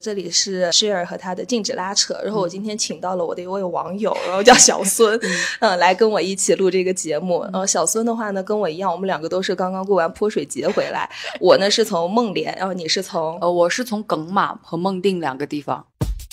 这里是 Share 和他的禁止拉扯，然后我今天请到了我的一位网友，然后叫小孙来跟我一起录这个节目。小孙的话呢跟我一样，我们两个都是刚刚过完泼水节回来，我呢是从孟连，然后你是从我是从耿马和孟定两个地方。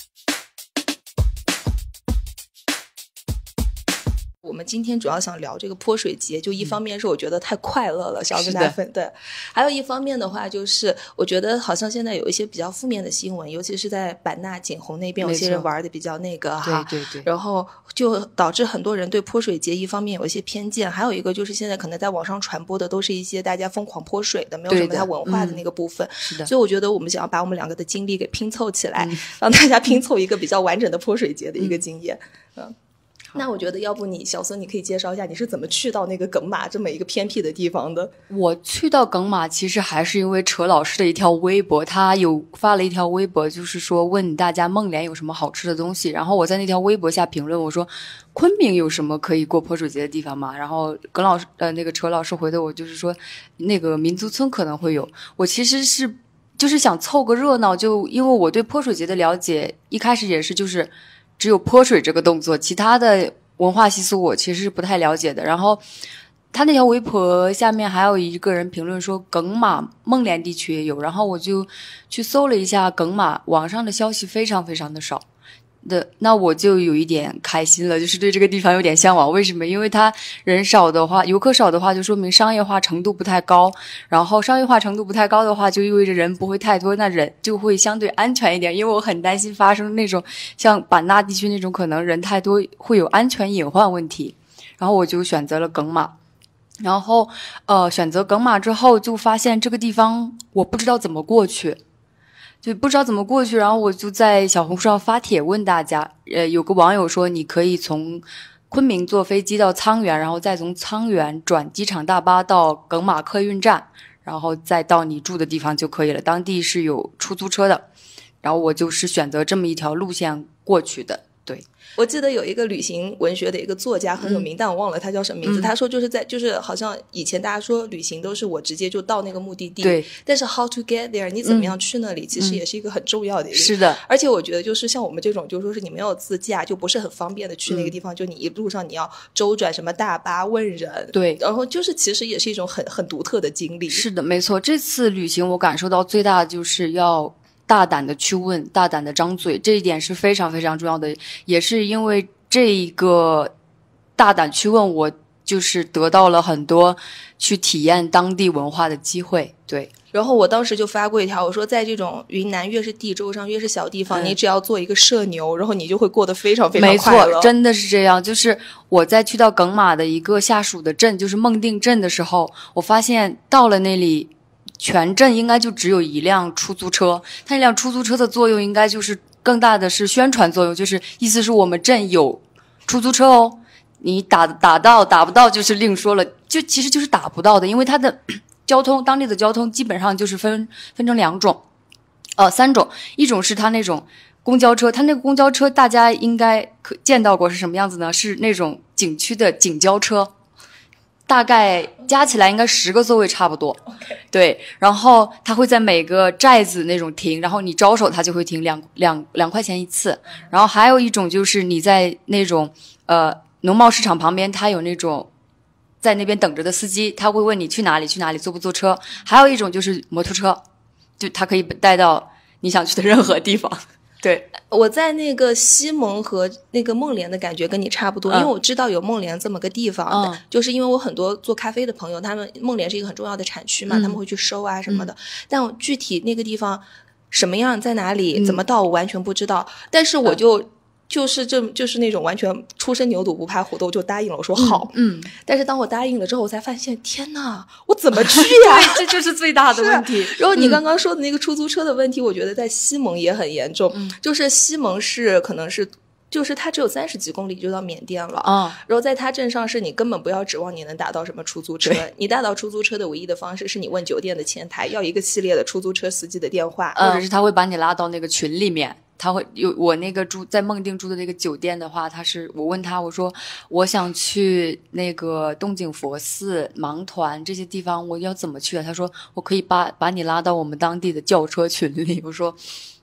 我们今天主要想聊这个泼水节，就一方面是我觉得太快乐了，想要跟大家分对，还有一方面的话就是我觉得好像现在有一些比较负面的新闻，尤其是在版纳景洪那边有些人玩的比较那个哈， 对对对， 然后就导致很多人对泼水节一方面有一些偏见，还有一个就是现在可能在网上传播的都是一些大家疯狂泼水的，没有什么它文化的那个部分， 是的， 所以我觉得我们想要把我们两个的经历给拼凑起来，让大家拼凑一个比较完整的泼水节的一个经验。那我觉得要不你小孙你可以介绍一下你是怎么去到那个耿马这么一个偏僻的地方的。 我去到耿马其实还是因为扯老师的一条微博，他有发了一条微博，就是说问大家孟连有什么好吃的东西，然后我在那条微博下评论，我说昆明有什么可以过泼水节的地方吗？然后耿老师那个扯老师回的我就是说那个民族村可能会有。我其实是就是想凑个热闹，就因为我对泼水节的了解一开始也是就是只有泼水这个动作，其他的文化习俗我其实是不太了解的。然后他那条微博下面还有一个人评论说耿马孟连地区也有，然后我就去搜了一下耿马，网上的消息非常非常的少的，那我就有一点开心了，就是对这个地方有点向往。为什么？因为它人少的话，游客少的话就说明商业化程度不太高，然后商业化程度不太高的话就意味着人不会太多，那人就会相对安全一点。因为我很担心发生那种像版纳地区那种可能人太多会有安全隐患问题，然后我就选择了耿马。然后选择耿马之后就发现这个地方我不知道怎么过去，就不知道怎么过去，然后我就在小红书上发帖问大家，有个网友说你可以从昆明坐飞机到沧源，然后再从沧源转机场大巴到耿马客运站，然后再到你住的地方就可以了，当地是有出租车的，然后我就是选择这么一条路线过去的。对， 我记得有一个旅行文学的一个作家很有名，但我忘了他叫什么名字。他说就是好像以前大家说旅行都是我直接就到那个目的地， 对， 但是 how to get there 你怎么样去那里，其实也是一个很重要的一个。 是的， 而且我觉得就是像我们这种就是说是你没有自驾就不是很方便的去那个地方，就你一路上你要周转什么大巴问人， 对， 然后就是其实也是一种很独特的经历。 是的，没错，这次旅行我感受到最大的就是要大胆的去问，大胆的张嘴，这一点是非常非常重要的，也是因为这一个大胆去问，我就是得到了很多去体验当地文化的机会。对， 然后我当时就发过一条，我说在这种云南越是地州上越是小地方，你只要做一个社牛，然后你就会过得非常非常快乐。 没错，真的是这样。就是我在去到耿马的一个下属的镇，就是孟定镇的时候，我发现到了那里全镇应该就只有一辆出租车，它那辆出租车的作用应该就是更大的是宣传作用，就是意思是我们镇有出租车哦，你打到打不到就是另说了，就其实就是打不到的，因为它的交通当地的交通基本上就是分成两种三种，一种是它那种公交车，它那个公交车大家应该见到过是什么样子呢？是那种景区的景交车，大概加起来应该10个座位差不多。对，然后它会在每个寨子那种停，然后你招手它就会停2块钱一次。然后还有一种就是你在那种农贸市场旁边，它有那种在那边等着的司机，他会问你去哪里坐不坐车。还有一种就是摩托车，就它可以带到你想去的任何地方。对， 我在那个西蒙和那个孟连的感觉跟你差不多，因为我知道有孟连这么个地方，就是因为我很多做咖啡的朋友，他们孟连是一个很重要的产区嘛，他们会去收啊什么的，但我具体那个地方什么样在哪里怎么到我完全不知道，但是我就是那种完全初生牛犊不怕虎的，我就答应了，我说好。但是当我答应了之后，我才发现天哪，我怎么去呀？ 对，这就是最大的问题。 然后你刚刚说的那个出租车的问题，我觉得在西蒙也很严重，就是西蒙是可能是就是它只有30几公里就到缅甸了，然后在它镇上是你根本不要指望你能打到什么出租车，你打到出租车的唯一的方式是你问酒店的前台要一个系列的出租车司机的电话， 或者是他会把你拉到那个群里面。他会有我那个在孟定住的那个酒店的话，我问他，我说我想去那个洞景佛寺、芒团这些地方，我要怎么去啊？他说我可以把你拉到我们当地的轿车群里。我说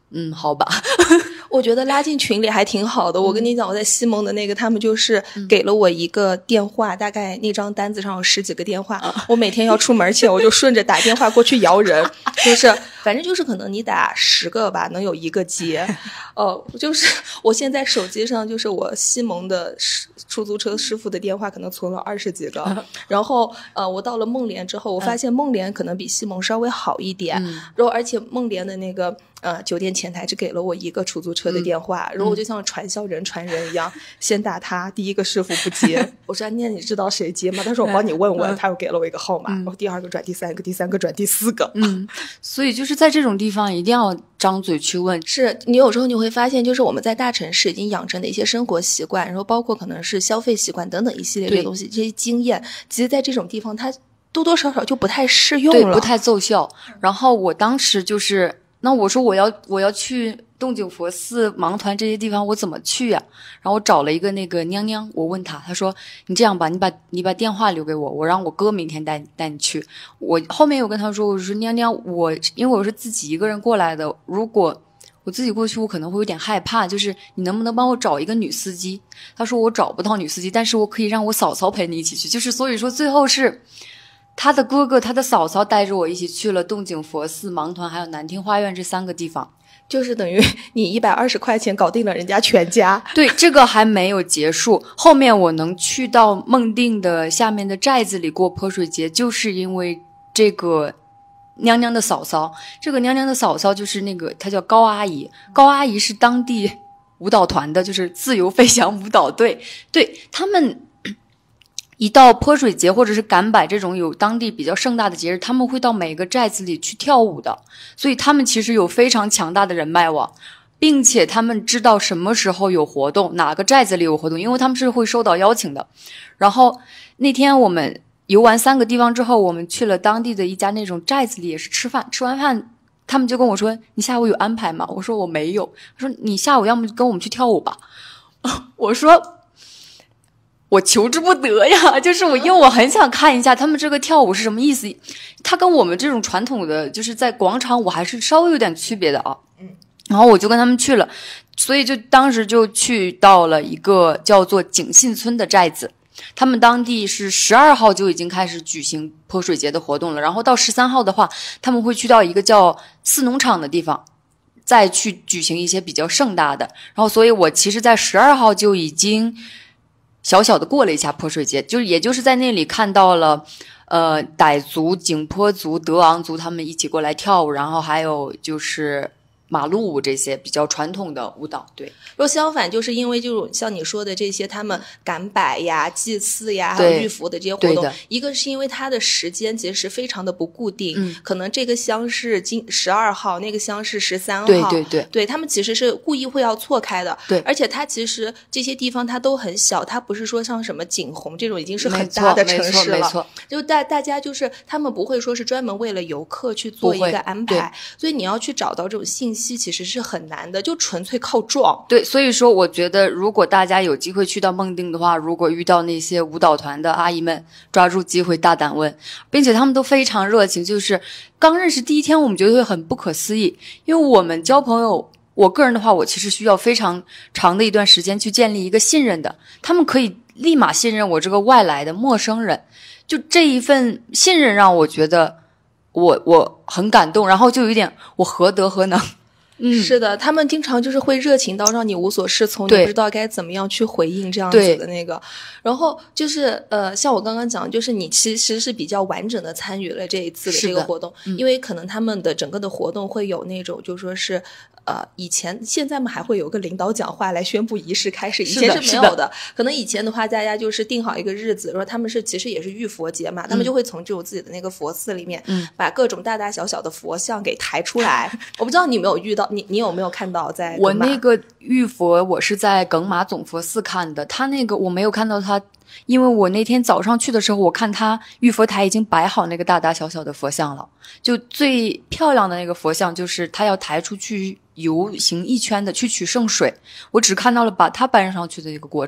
好吧。 我觉得拉进群里还挺好的。我跟你讲，我在西蒙的那个，他们就是给了我一个电话，大概那张单子上有10几个电话，我每天要出门前，我就顺着打电话过去摇人，就是反正就是可能你打10个吧，能有1个接。就是我现在手机上就是我西蒙的出租车师傅的电话，可能存了20几个。然后我到了孟连之后，我发现孟连可能比西蒙稍微好一点，然后而且孟连的那个酒店前台只给了我1个出租车的电话，然后我就像传销人传人一样，先打他，第1个师傅不接，我说那你知道谁接吗？他说我帮你问问，他又给了我1个号码，然后第2个转第3个，第3个转第4个。 所以就是在这种地方一定要张嘴去问。 是你有时候你会发现，就是我们在大城市已经养成的一些生活习惯，然后包括可能是消费习惯等等一系列的东西，这些经验，其实在这种地方它多多少少就不太适用了， 对，不太奏效。然后我当时就是，那我说我要去洞景佛寺、芒团这些地方，我怎么去呀？然后我找了一个那个娘娘，我问她，她说你这样吧，你把电话留给我，我让我哥明天带你去。我后面有跟她说，我说娘娘，因为我是自己一个人过来的，如果我自己过去，我可能会有点害怕，就是你能不能帮我找一个女司机？她说我找不到女司机，但是我可以让我嫂嫂陪你一起去。就是所以说最后是他的哥哥他的嫂嫂带着我一起去了洞景佛寺、芒团还有南厅花苑这3个地方， 就是等于你120块钱搞定了人家全家。 对，这个还没有结束，后面我能去到孟定的下面的寨子里过泼水节，就是因为这个娘娘的嫂嫂。这个娘娘的嫂嫂就是那个她叫高阿姨，高阿姨是当地舞蹈团的，就是自由飞翔舞蹈队。对，他们一到泼水节或者是赶摆这种有当地比较盛大的节日，他们会到每个寨子里去跳舞的，所以他们其实有非常强大的人脉网，并且他们知道什么时候有活动，哪个寨子里有活动，因为他们是会收到邀请的。然后那天我们游完3个地方之后，我们去了当地的一家那种寨子里也是吃饭，吃完饭他们就跟我说你下午有安排吗？我说我没有。他说你下午要么跟我们去跳舞吧。我说我求之不得呀，就是因为我很想看一下他们这个跳舞是什么意思，它跟我们这种传统的就是在广场舞还是稍微有点区别的啊。然后我就跟他们去了，所以就当时就去到了一个叫做景信村的寨子，他们当地是12号就已经开始举行泼水节的活动了，然后到13号的话，他们会去到一个叫四农场的地方，再去举行一些比较盛大的。然后所以我其实在12号就已经小小的过了一下泼水节，也就是在那里看到了傣族、景颇族、德昂族他们一起过来跳舞，然后还有就是马路舞这些比较传统的舞蹈。对， 若相反就是因为就像你说的这些他们赶摆呀、祭祀呀还有浴服的这些活动，一个是因为它的时间其实非常的不固定，可能这个乡是12号，那个乡是13号，对，他们其实是故意会要错开的。 对， 而且它其实这些地方它都很小，它不是说像什么景洪这种已经是很大的城市了， 没错， 就大家就是他们不会说是专门为了游客去做一个安排，所以你要去找到这种信息其实是很难的，就纯粹靠撞。 对，所以说我觉得如果大家有机会去到孟定的话，如果遇到那些舞蹈团的阿姨们，抓住机会大胆问，并且他们都非常热情，就是刚认识第一天我们觉得会很不可思议，因为我们交朋友，我个人的话我其实需要非常长的一段时间去建立一个信任的，他们可以立马信任我这个外来的陌生人，就这一份信任让我觉得我很感动，然后就有一点我何德何能。 是的，他们经常就是会热情到让你无所适从，你不知道该怎么样去回应这样子的那个。然后就是像我刚刚讲，就是你其实是比较完整的参与了这一次的这个活动，因为可能他们的整个的活动会有那种就说是现在嘛还会有个领导讲话来宣布仪式开始，以前是没有的。可能以前的话大家就是定好一个日子，说他们其实也是浴佛节嘛，他们就会从这种自己的那个佛寺里面把各种大大小小的佛像给抬出来。我不知道你有没有遇到，你有没有看到在我那个浴佛我是在耿马总佛寺看的，他那个我没有看到他，因为我那天早上去的时候我看他浴佛台已经摆好那个大大小小的佛像了，就最漂亮的那个佛像就是他要抬出去游行一圈的去取圣水，我只看到了把它搬上去的一个过程。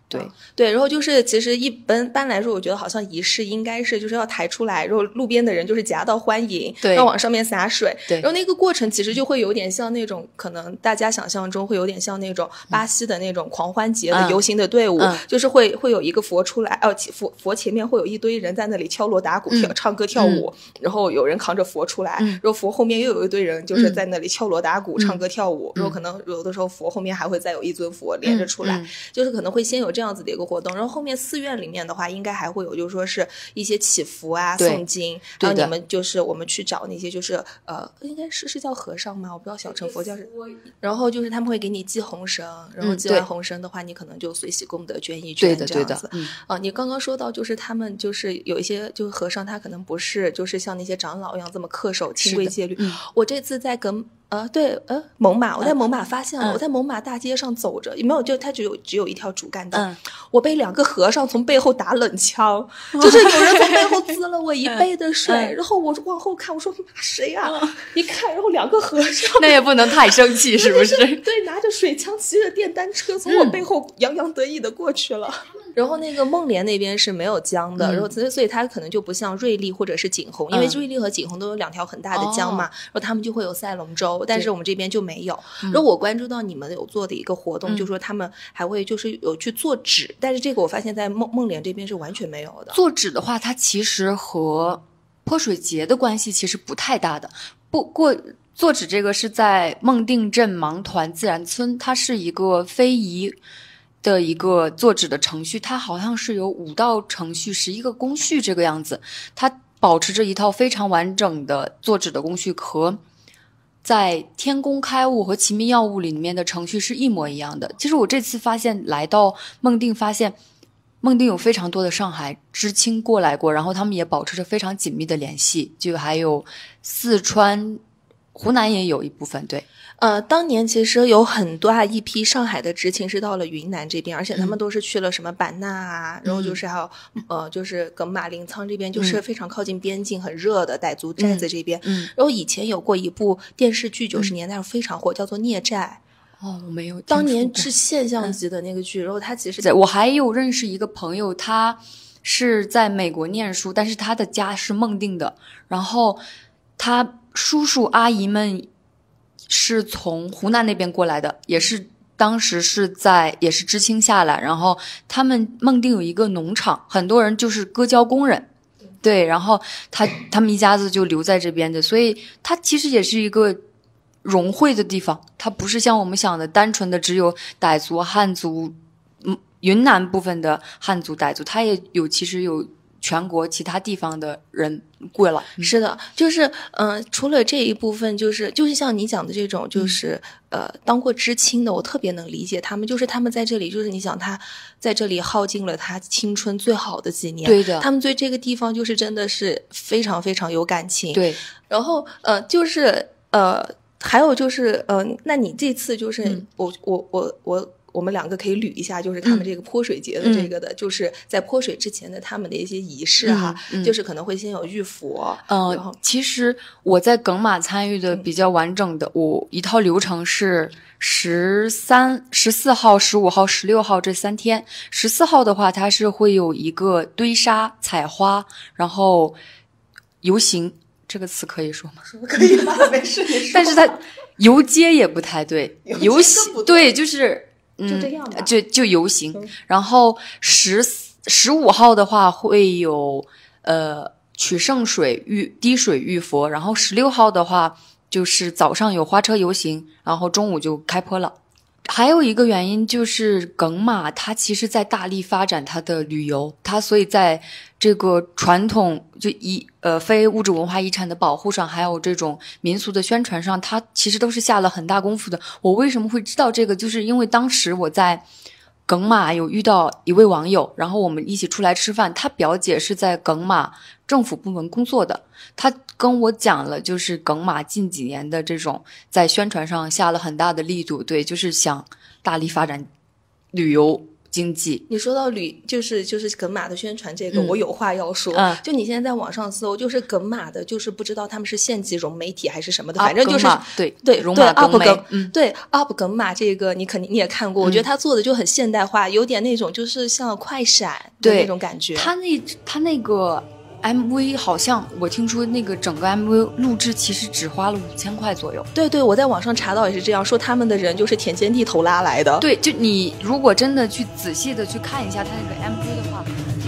对，然后就是其实一般来说，我觉得好像仪式应该是就是要抬出来，然后路边的人就是夹道欢迎， 对， 要往上面洒水， 对， 然后那个过程其实就会有点像那种可能大家想象中会有点像那种巴西的那种狂欢节的游行的队伍，就是会有一个佛出来，佛前面会有一堆人在那里敲锣打鼓、唱歌跳舞，然后有人扛着佛出来，然后佛后面又有一堆人就是在那里敲锣打鼓、唱歌跳舞，然后可能有的时候佛后面还会再有一尊佛连着出来，就是可能会先有这样子的一个活动，然后后面寺院里面的话应该还会有就是说是一些祈福啊、诵经，还有你们就是我们去找那些就是应该是叫和尚吗？我不知道小乘佛教是，然后就是他们会给你祭红绳，然后祭完红绳的话，你可能就随喜功德捐一捐这样子。你刚刚说到就是他们就是有一些就是和尚他可能不是就是像那些长老一样这么恪守清规戒律，我这次在跟蒙马，我在蒙马发现了，我在蒙马大街上走着，没有，就它只有一条主干道，我被2个和尚从背后打冷枪，就是有人从背后滋了我一背的水，然后我往后看，我说谁啊？一看，然后2个和尚， 那也不能太生气，是不是？ 对，拿着水枪，骑着电单车从我背后洋洋得意的过去了。然后那个孟连那边是没有江的，然后所以它可能就不像瑞丽或者是景洪，因为瑞丽和景洪都有2条很大的江嘛，然后他们就会有赛龙舟，但是我们这边就没有。然后我关注到你们有做的一个活动，就是说他们还会就是有去做纸，但是这个我发现在孟连这边是完全没有的。 做纸的话，它其实和泼水节的关系其实不太大的，不过做纸这个是在孟定镇芒团自然村，它是一个非遗的一个做纸的程序，它好像是有5道程序11个工序这个样子，它保持着一套非常完整的做纸的工序，和在天工开物和奇密药物里面的程序是一模一样的。其实我这次发现来到孟定，发现孟定有非常多的上海知青过来过，然后他们也保持着非常紧密的联系，就还有四川、湖南也有一部分。对， 当年其实有很大一批上海的知青是到了云南这边，而且他们都是去了什么版纳啊，然后就是还有就是耿马临沧这边，就是非常靠近边境很热的傣族寨子这边。然后以前有过一部电视剧，90年代非常火，叫做《孽债》。 我没有听说过。 当年是现象级的那个剧，然后他其实我还有认识一个朋友，他是在美国念书，但是他的家是孟定的，然后他叔叔阿姨们是从湖南那边过来的，也是当时也是知青下来，然后他们孟定有一个农场，很多人就是割胶工人，对，然后他们一家子就留在这边的，所以他其实也是一个融汇的地方，它不是像我们想的单纯的只有傣族、汉族，云南部分的汉族、傣族，它也有其实有全国其他地方的人过来。 是的，就是除了这一部分，就是像你讲的这种，就是当过知青的，我特别能理解他们，就是他们在这里，就是你想他在这里耗尽了他青春最好的几年， 对的， 他们对这个地方就是真的是非常非常有感情。 对， 然后就是还有就是那你这次就是我们2个可以捋一下，就是他们这个泼水节的这个的，就是在泼水之前的他们的一些仪式哈，就是可能会先有浴佛。然后其实我在耿马参与的比较完整的，我一套流程是14号、15号、16号这3天。14号的话，它是会有一个堆沙、采花，然后游行。这个词可以说吗？ 可以吧，没事。 但是它游街也不太对，游行对，就是就这样吧， 就游行。然后15号的话会有取圣水滴水浴佛，然后16号的话就是早上有花车游行，然后中午就开泼了。还有一个原因就是耿马它其实在大力发展它的旅游，它所以在这个传统就非物质文化遗产的保护上，还有这种民俗的宣传上，它其实都是下了很大功夫的。我为什么会知道这个，就是因为当时我在耿马有遇到一位网友，然后我们一起出来吃饭，他表姐是在耿马政府部门工作的，他跟我讲了就是耿马近几年的这种在宣传上下了很大的力度，对，就是想大力发展旅游， 经济。 你说到就是耿马的宣传这个，我有话要说。就你现在在网上搜，就是耿马的，就是不知道他们是县级融媒体还是什么的，反正就是对戎马耿美， 对 UP 耿马这个你也看过，我觉得他做的就很现代化，有点那种就是像快闪的那种感觉。 他那个 MV 好像我听说那个整个 MV 录制其实只花了5000块左右。 对，我在网上查到也是这样说，他们的人就是田间地头拉来的。 对，就你如果真的去仔细的去看一下他那个 MV 的话。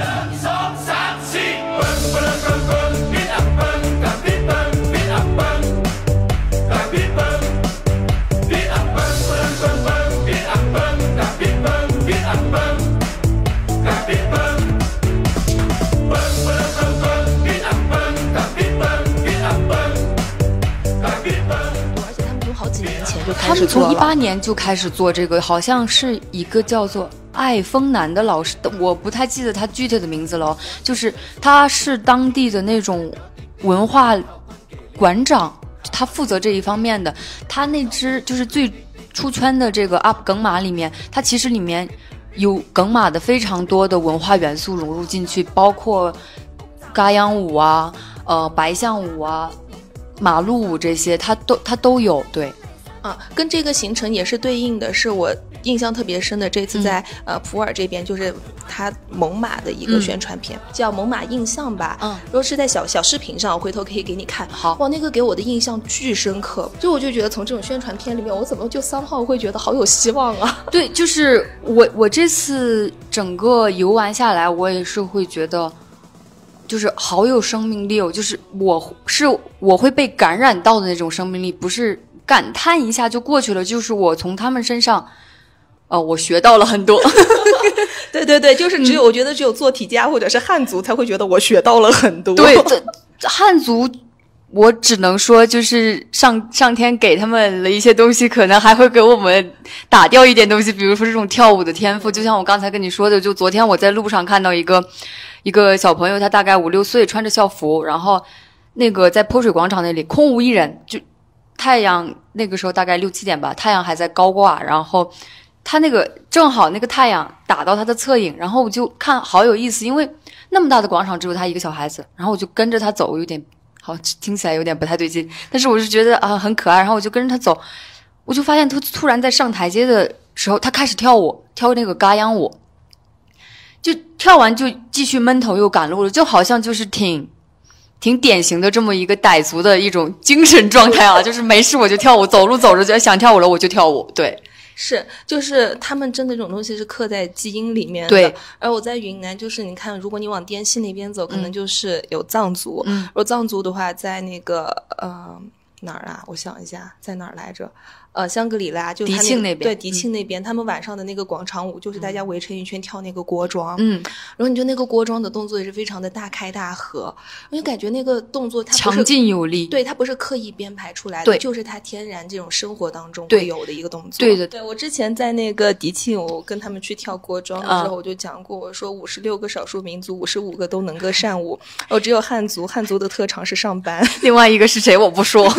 他们从18年就开始做这个，好像是一个叫做艾丰南的老师，我不太记得他具体的名字了，就是他是当地的那种文化馆长，他负责这一方面的。他那支就是最出圈的这个 UP 耿马里面，他其实里面有耿马的非常多的文化元素融入进去，包括嘎央舞啊、白象舞啊、马路舞这些，他都有。对。 跟这个行程也是对应的，是我印象特别深的。这次在普洱这边，就是他猛犸的一个宣传片，叫《猛犸印象》吧。如果是在小视频上，我回头可以给你看。 好， 哇，那个给我的印象巨深刻。我就觉得从这种宣传片里面，我怎么就somehow会觉得好有希望啊？ 对，就是我这次整个游玩下来，我也是会觉得，就是好有生命力哦。就是我会被感染到的那种生命力，不是感叹一下就过去了，就是我从他们身上，我学到了很多。 对，就是我觉得只有做题家或者是汉族才会觉得我学到了很多。 对，汉族我只能说就是上天给他们了一些东西，可能还会给我们打掉一点东西，比如说这种跳舞的天赋。就像我刚才跟你说的，就昨天我在路上看到一个小朋友，他大概5、6岁，穿着校服，然后那个在泼水广场那里空无一人，就太阳那个时候大概6、7点吧，太阳还在高挂，然后他那个正好那个太阳打到他的侧影，然后我就看好有意思，因为那么大的广场只有他一个小孩子，然后我就跟着他走，有点好听起来有点不太对劲，但是我是觉得很可爱，然后我就跟着他走，我就发现他突然在上台阶的时候，他开始跳舞，跳那个嘎央舞，就跳完就继续闷头又赶路了，就好像就是挺典型的这么一个傣族的一种精神状态啊，就是没事我就跳舞，走路走着就想跳舞了我就跳舞。对， 是，就是他们真的这种东西是刻在基因里面的。 对， 而我在云南，就是你看，如果你往滇西那边走，可能就是有藏族。如果藏族的话，在那个哪儿啊？我想一下，在哪儿来着？香格里拉，就迪庆那边， 对，迪庆那边，他们晚上的那个广场舞，就是大家围成一圈跳那个锅庄，然后你就那个锅庄的动作也是非常的大开大合，我就感觉那个动作它强劲有力， 对，它不是刻意编排出来的， 对， 就是它天然这种生活当中会有的一个动作。 对的， 对，我之前在那个迪庆，我跟他们去跳锅庄的时候，我就讲过，我说56个少数民族，55个都能歌善舞，只有汉族的特长是上班， 另外一个是谁我不说。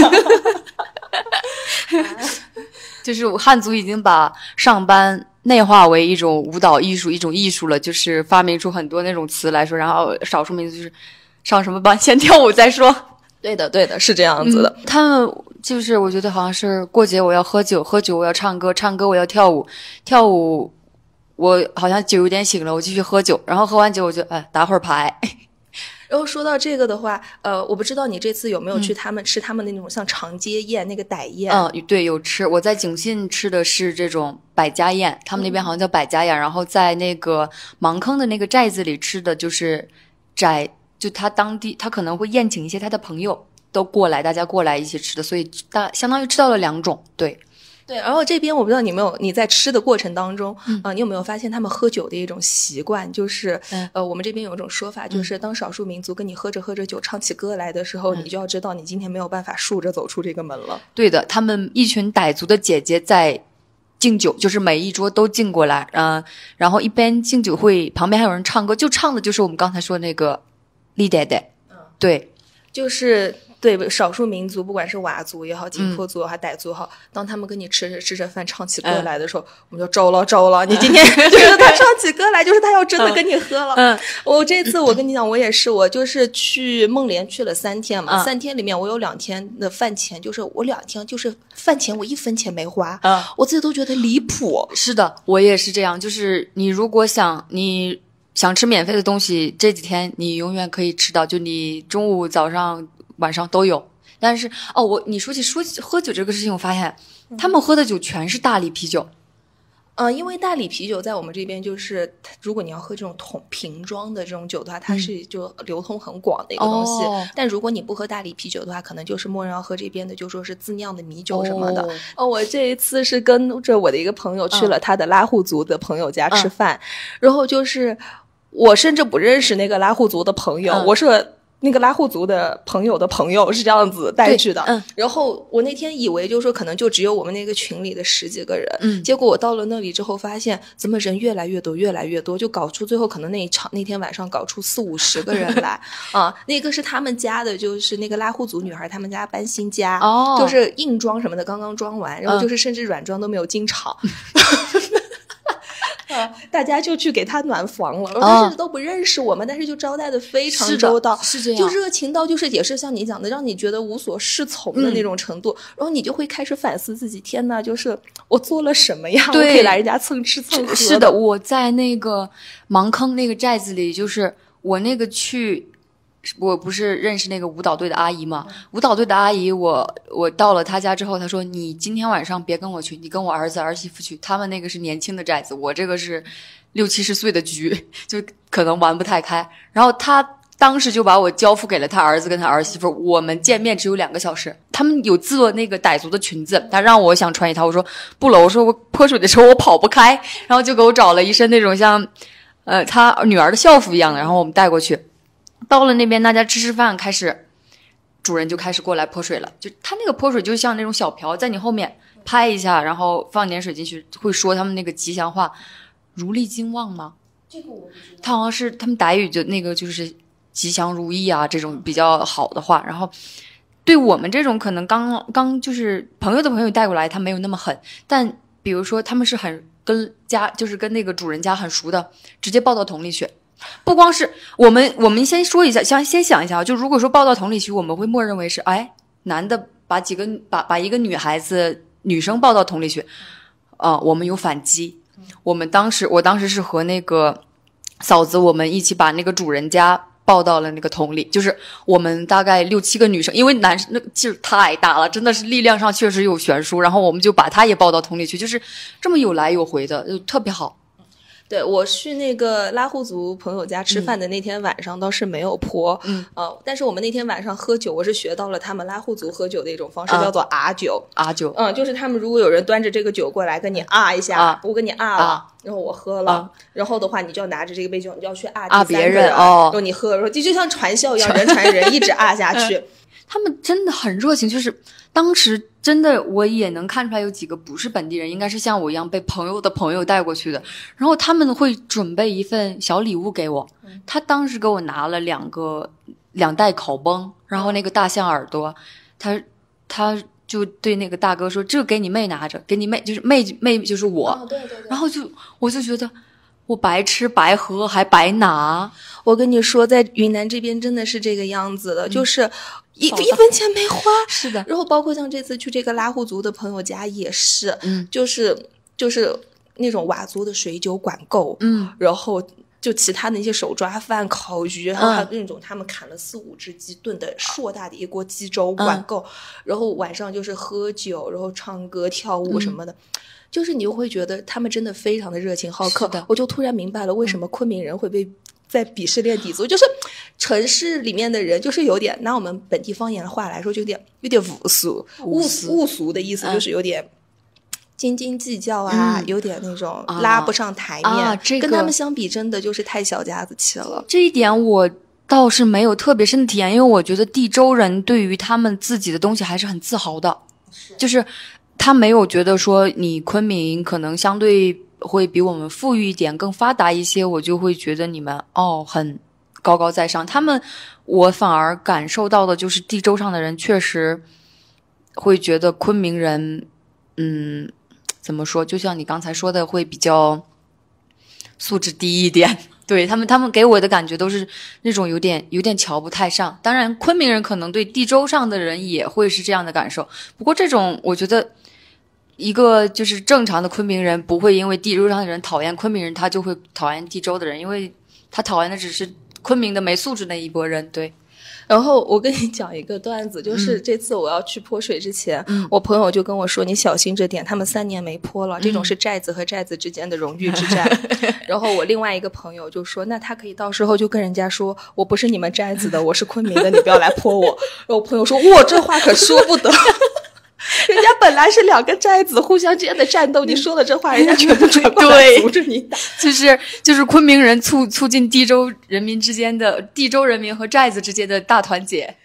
就是汉族已经把上班内化为一种舞蹈艺术，一种艺术了，就是发明出很多那种词来说，然后少数民族就是上什么班先跳舞再说。 对的，是这样子的。 他们就是我觉得好像是过节我要喝酒，喝酒我要唱歌，唱歌我要跳舞，跳舞我好像酒有点醒了，我继续喝酒，然后喝完酒我就打会儿牌。 然后说到这个的话，我不知道你这次有没有去他们吃他们那种像长街宴那个傣宴？ 对，有吃。我在景信吃的是这种百家宴，他们那边好像叫百家宴。然后在那个芒坑的那个寨子里吃的就是寨，就他当地他可能会宴请一些他的朋友都过来，大家过来一起吃的，所以相当于吃到了2种。 对，然后这边我不知道你在吃的过程当中，你有没有发现他们喝酒的一种习惯？就是，我们这边有一种说法，就是当少数民族跟你喝着酒唱起歌来的时候，你就要知道你今天没有办法竖着走出这个门了。 对的，他们一群傣族的姐姐在敬酒，就是每一桌都敬过来，然后一边敬酒会旁边还有人唱歌，就唱的就是我们刚才说那个李代代，对， 就是对少数民族，不管是佤族也好，景颇族还傣族也好，当他们跟你吃着饭唱起歌来的时候，我们就周了，你今天就是他唱起歌来，就是他要真的跟你喝了。我这次我跟你讲，我也是，我就是去孟连去了3天嘛，3天里面我有2天的饭钱，就是我2天就是饭钱我1分钱没花，我自己都觉得离谱。 是的，我也是这样，就是你如果想吃免费的东西，这几天你永远可以吃到，就你中午、早上、晚上都有。但是你说起喝酒这个事情，我发现他们喝的酒全是大理啤酒。 因为大理啤酒在我们这边就是，如果你要喝这种瓶装的这种酒的话，它是就流通很广的一个东西。但如果你不喝大理啤酒的话，可能就是默认要喝这边的，就说是自酿的米酒什么的。我这一次是跟着我的一个朋友去了他的拉祜族的朋友家吃饭，然后就是我甚至不认识那个拉祜族的朋友，我是那个拉祜族的朋友的朋友是这样子带去的。然后我那天以为就是说可能就只有我们那个群里的10几个人，结果我到了那里之后发现怎么人越来越多，就搞出最后可能那天晚上搞出40-50个人来那个是他们家的，就是那个拉祜族女孩他们家搬新家，就是硬装什么的刚刚装完，然后就是甚至软装都没有进场大家就去给他暖房了，他甚至都不认识我们，但是就招待的非常周到， 是这样， 就热情到就是也是像你讲的，让你觉得无所适从的那种程度，然后你就会开始反思自己，天哪，就是我做了什么呀？我可以来人家蹭吃蹭喝的。 是的，我在那个芒坑那个寨子里，就是我那个我不是认识那个舞蹈队的阿姨嘛？舞蹈队的阿姨，我到了她家之后，她说：“你今天晚上别跟我去，你跟我儿子儿媳妇去。他们那个是年轻的寨子，我这个是60-70岁的局，就可能玩不太开。”然后她当时就把我交付给了他儿子跟他儿媳妇。我们见面只有2个小时，他们有做那个傣族的裙子，他让我想穿一套，我说不了，我说我泼水的时候我跑不开，然后就给我找了一身那种像他女儿的校服一样的，然后我们带过去。到了那边大家吃饭，开始主人就开始过来泼水了，就他那个泼水就像那种小瓢在你后面拍一下，然后放点水进去，会说他们那个吉祥话如利金旺吗？ 这个我不知道， 他好像是他们傣语的那个就是吉祥如意啊这种比较好的话，然后对我们这种可能刚就是朋友的朋友带过来他没有那么狠，但比如说他们是很就是跟那个主人家很熟的，直接抱到桶里去。不光是我们先说一下，先想一下，就如果说抱到桶里去，我们会默认为是男的把一个女生抱到桶里去，我们有反击。我当时是和那个嫂子，我们一起把那个主人家抱到了那个桶里，就是我们大概6-7个女生，因为男生那个劲儿太大了，真的是力量上确实有悬殊，然后我们就把他也抱到桶里去，就是这么有来有回的，就特别好。 对，我去那个拉祜族朋友家吃饭的那天晚上倒是没有泼，但是我们那天晚上喝酒，我是学到了他们拉祜族喝酒的一种方式，叫做酒。就是他们如果有人端着这个酒过来跟你一下，我跟你了，然后我喝了，然后的话你就要拿着这个杯酒，你就要去第别人， 然后你喝，然后就像传销一样，人传人，一直下去。 他们真的很热情，就是当时真的我也能看出来有几个不是本地人，应该是像我一样被朋友的朋友带过去的，然后他们会准备一份小礼物给我，他当时给我拿了2袋烤崩，然后那个大象耳朵，他就对那个大哥说，这个给你妹拿着，给你妹，就是妹就是我， 对， 然后我就觉得我白吃白喝还白拿。 我跟你说，在云南这边真的是这个样子的，就是一分钱没花。 是的， 然后包括像这次去这个拉祜族的朋友家也是，就是那种佤族的水酒管够，然后就其他的那些手抓饭、烤鱼，然后还有那种他们砍了4-5只鸡炖的硕大的一锅鸡粥管够，然后晚上就是喝酒，然后唱歌跳舞什么的。就是你又会觉得他们真的非常的热情好客，我就突然明白了为什么昆明人会被在鄙视链底族，就是城市里面的人就是有点，拿我们本地方言的话来说，就有点巫俗的意思，就是有点斤斤计较啊，有点那种拉不上台面，跟他们相比真的就是太小家子气了。 这一点我倒是没有特别深的体验，因为我觉得地州人对于他们自己的东西还是很自豪的，就是他没有觉得说你昆明可能相对会比我们富裕一点更发达一些，我就会觉得你们很高高在上。我反而感受到的就是地州上的人确实会觉得昆明人，怎么说？就像你刚才说的，会比较素质低一点。对，他们给我的感觉都是那种有点瞧不太上。当然，昆明人可能对地州上的人也会是这样的感受。不过这种我觉得，一个就是正常的昆明人不会因为地州上的人讨厌昆明人，他就会讨厌地州的人，因为他讨厌的只是昆明的没素质那一拨人。对。 然后我跟你讲一个段子，就是这次我要去泼水之前，我朋友就跟我说你小心这点，他们3年没泼了，这种是寨子和寨子之间的荣誉之战。然后我另外一个朋友就说那他可以到时候就跟人家说我不是你们寨子的，我是昆明的，你不要来泼我。然后我朋友说哇这话可说不得。人家本来是2个寨子互相之间的战斗，你说了这话人家全部转过来阻着你打。 就是昆明人促进地州人民之间的地州人民和寨子之间的大团结。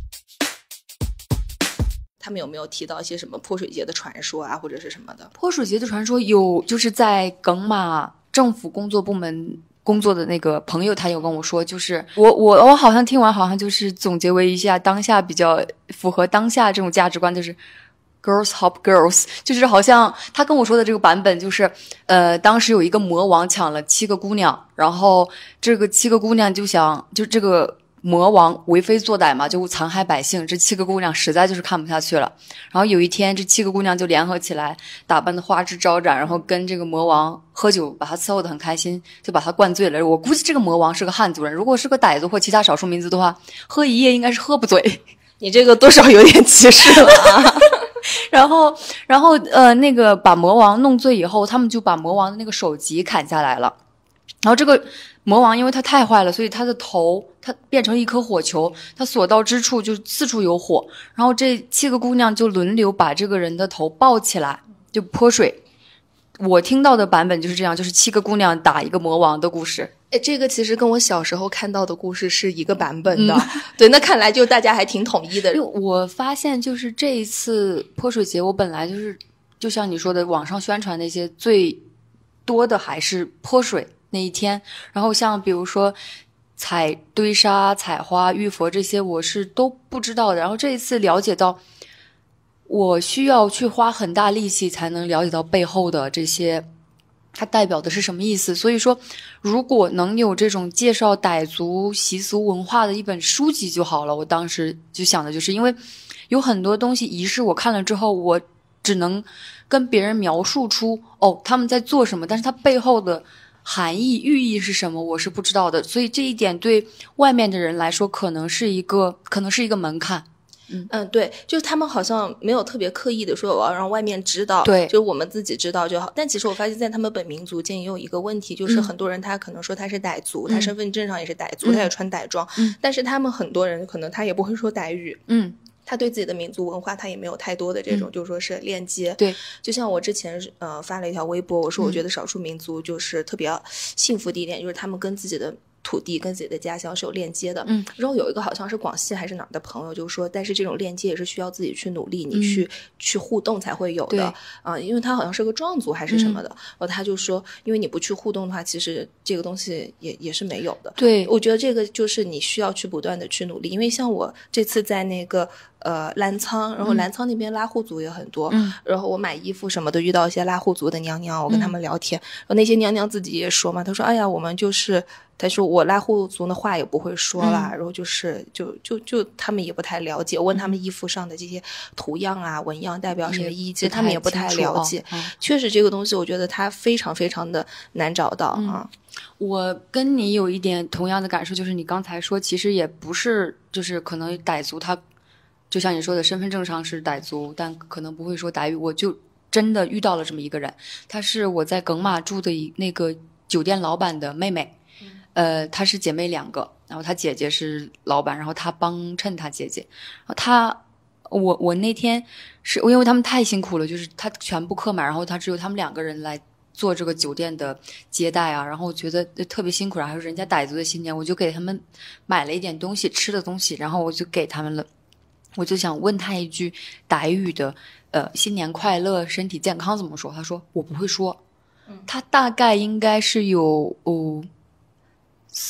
他们有没有提到一些什么泼水节的传说啊或者是什么的？ 泼水节的传说有，就是在耿马政府工作部门工作的那个朋友，他有跟我说，就是我好像听完，好像就是总结为一下当下比较符合当下这种价值观，就是 girls help girls， 就是好像他跟我说的这个版本就是，当时有一个魔王抢了7个姑娘，然后这个7个姑娘就这个魔王为非作歹嘛，就残害百姓，这7个姑娘实在就是看不下去了。然后有一天这7个姑娘就联合起来，打扮的花枝招展，然后跟这个魔王喝酒，把他伺候的很开心，就把他灌醉了。我估计这个魔王是个汉族人，如果是个傣族或其他少数民族的话，喝一夜应该是喝不醉。 你这个多少有点歧视了啊。 然后那个把魔王弄醉以后，他们就把魔王的那个首级砍下来了。然后这个魔王因为他太坏了，所以他的头他变成一颗火球，他所到之处就四处有火。然后这7个姑娘就轮流把这个人的头抱起来，就泼水。我听到的版本就是这样，就是7个姑娘打一个魔王的故事。 这个其实跟我小时候看到的故事是一个版本的。对，那看来就大家还挺统一的。 我发现就是这一次泼水节，我本来就像你说的，网上宣传那些最多的还是泼水那一天，然后像比如说采堆沙、采花、浴佛这些我是都不知道的。然后这一次了解到，我需要去花很大力气才能了解到背后的这些它代表的是什么意思。所以说如果能有这种介绍傣族习俗文化的一本书籍就好了。我当时就想的就是因为有很多东西仪式我看了之后，我只能跟别人描述出他们在做什么，但是它背后的含义寓意是什么我是不知道的。所以这一点对外面的人来说可能是一个门槛。 对，就是他们好像没有特别刻意的说我要让外面知道， 对， 就我们自己知道就好。但其实我发现在他们本民族间也有一个问题，就是很多人他可能说他是傣族，他身份证上也是傣族，他也穿傣装，但是他们很多人可能他也不会说傣语，他对自己的民族文化他也没有太多的这种就是说是链接。 对， 就像我之前发了一条微博，我说我觉得少数民族就是特别幸福的一点，就是他们跟自己的土地跟自己的家乡是有链接的。然后有一个好像是广西还是哪儿的朋友就说，但是这种链接也是需要自己去努力，你去互动才会有的因为他好像是个壮族还是什么的，然后他就说因为你不去互动的话，其实这个东西也是没有的。 对， 我觉得这个就是你需要去不断的去努力。因为像我这次在那个澜沧，然后澜沧那边拉祜族也很多，然后我买衣服什么的遇到一些拉祜族的娘娘，我跟他们聊天，然后那些娘娘自己也说嘛，她说哎呀我们就是他说我拉祜族的话也不会说啦，然后就是就他们也不太了解，问他们衣服上的这些图样啊纹样代表什么意义，其实他们也不太了解。确实这个东西我觉得它非常非常的难找到我跟你有一点同样的感受，就是你刚才说其实也不是，就是可能傣族他就像你说的身份证上是傣族，但可能不会说傣语。我就真的遇到了这么一个人，他是我在耿马住的那个酒店老板的妹妹，她是姐妹2个，然后她姐姐是老板，然后她帮衬她姐姐。我那天是因为他们太辛苦了，就是他全部客满，然后他只有他们2个人来做这个酒店的接待啊，然后我觉得特别辛苦，然后人家傣族的新年，我就给他们买了一点东西吃的东西，然后我就给他们了。我就想问他一句傣语的新年快乐身体健康怎么说，他说我不会说。他大概应该是有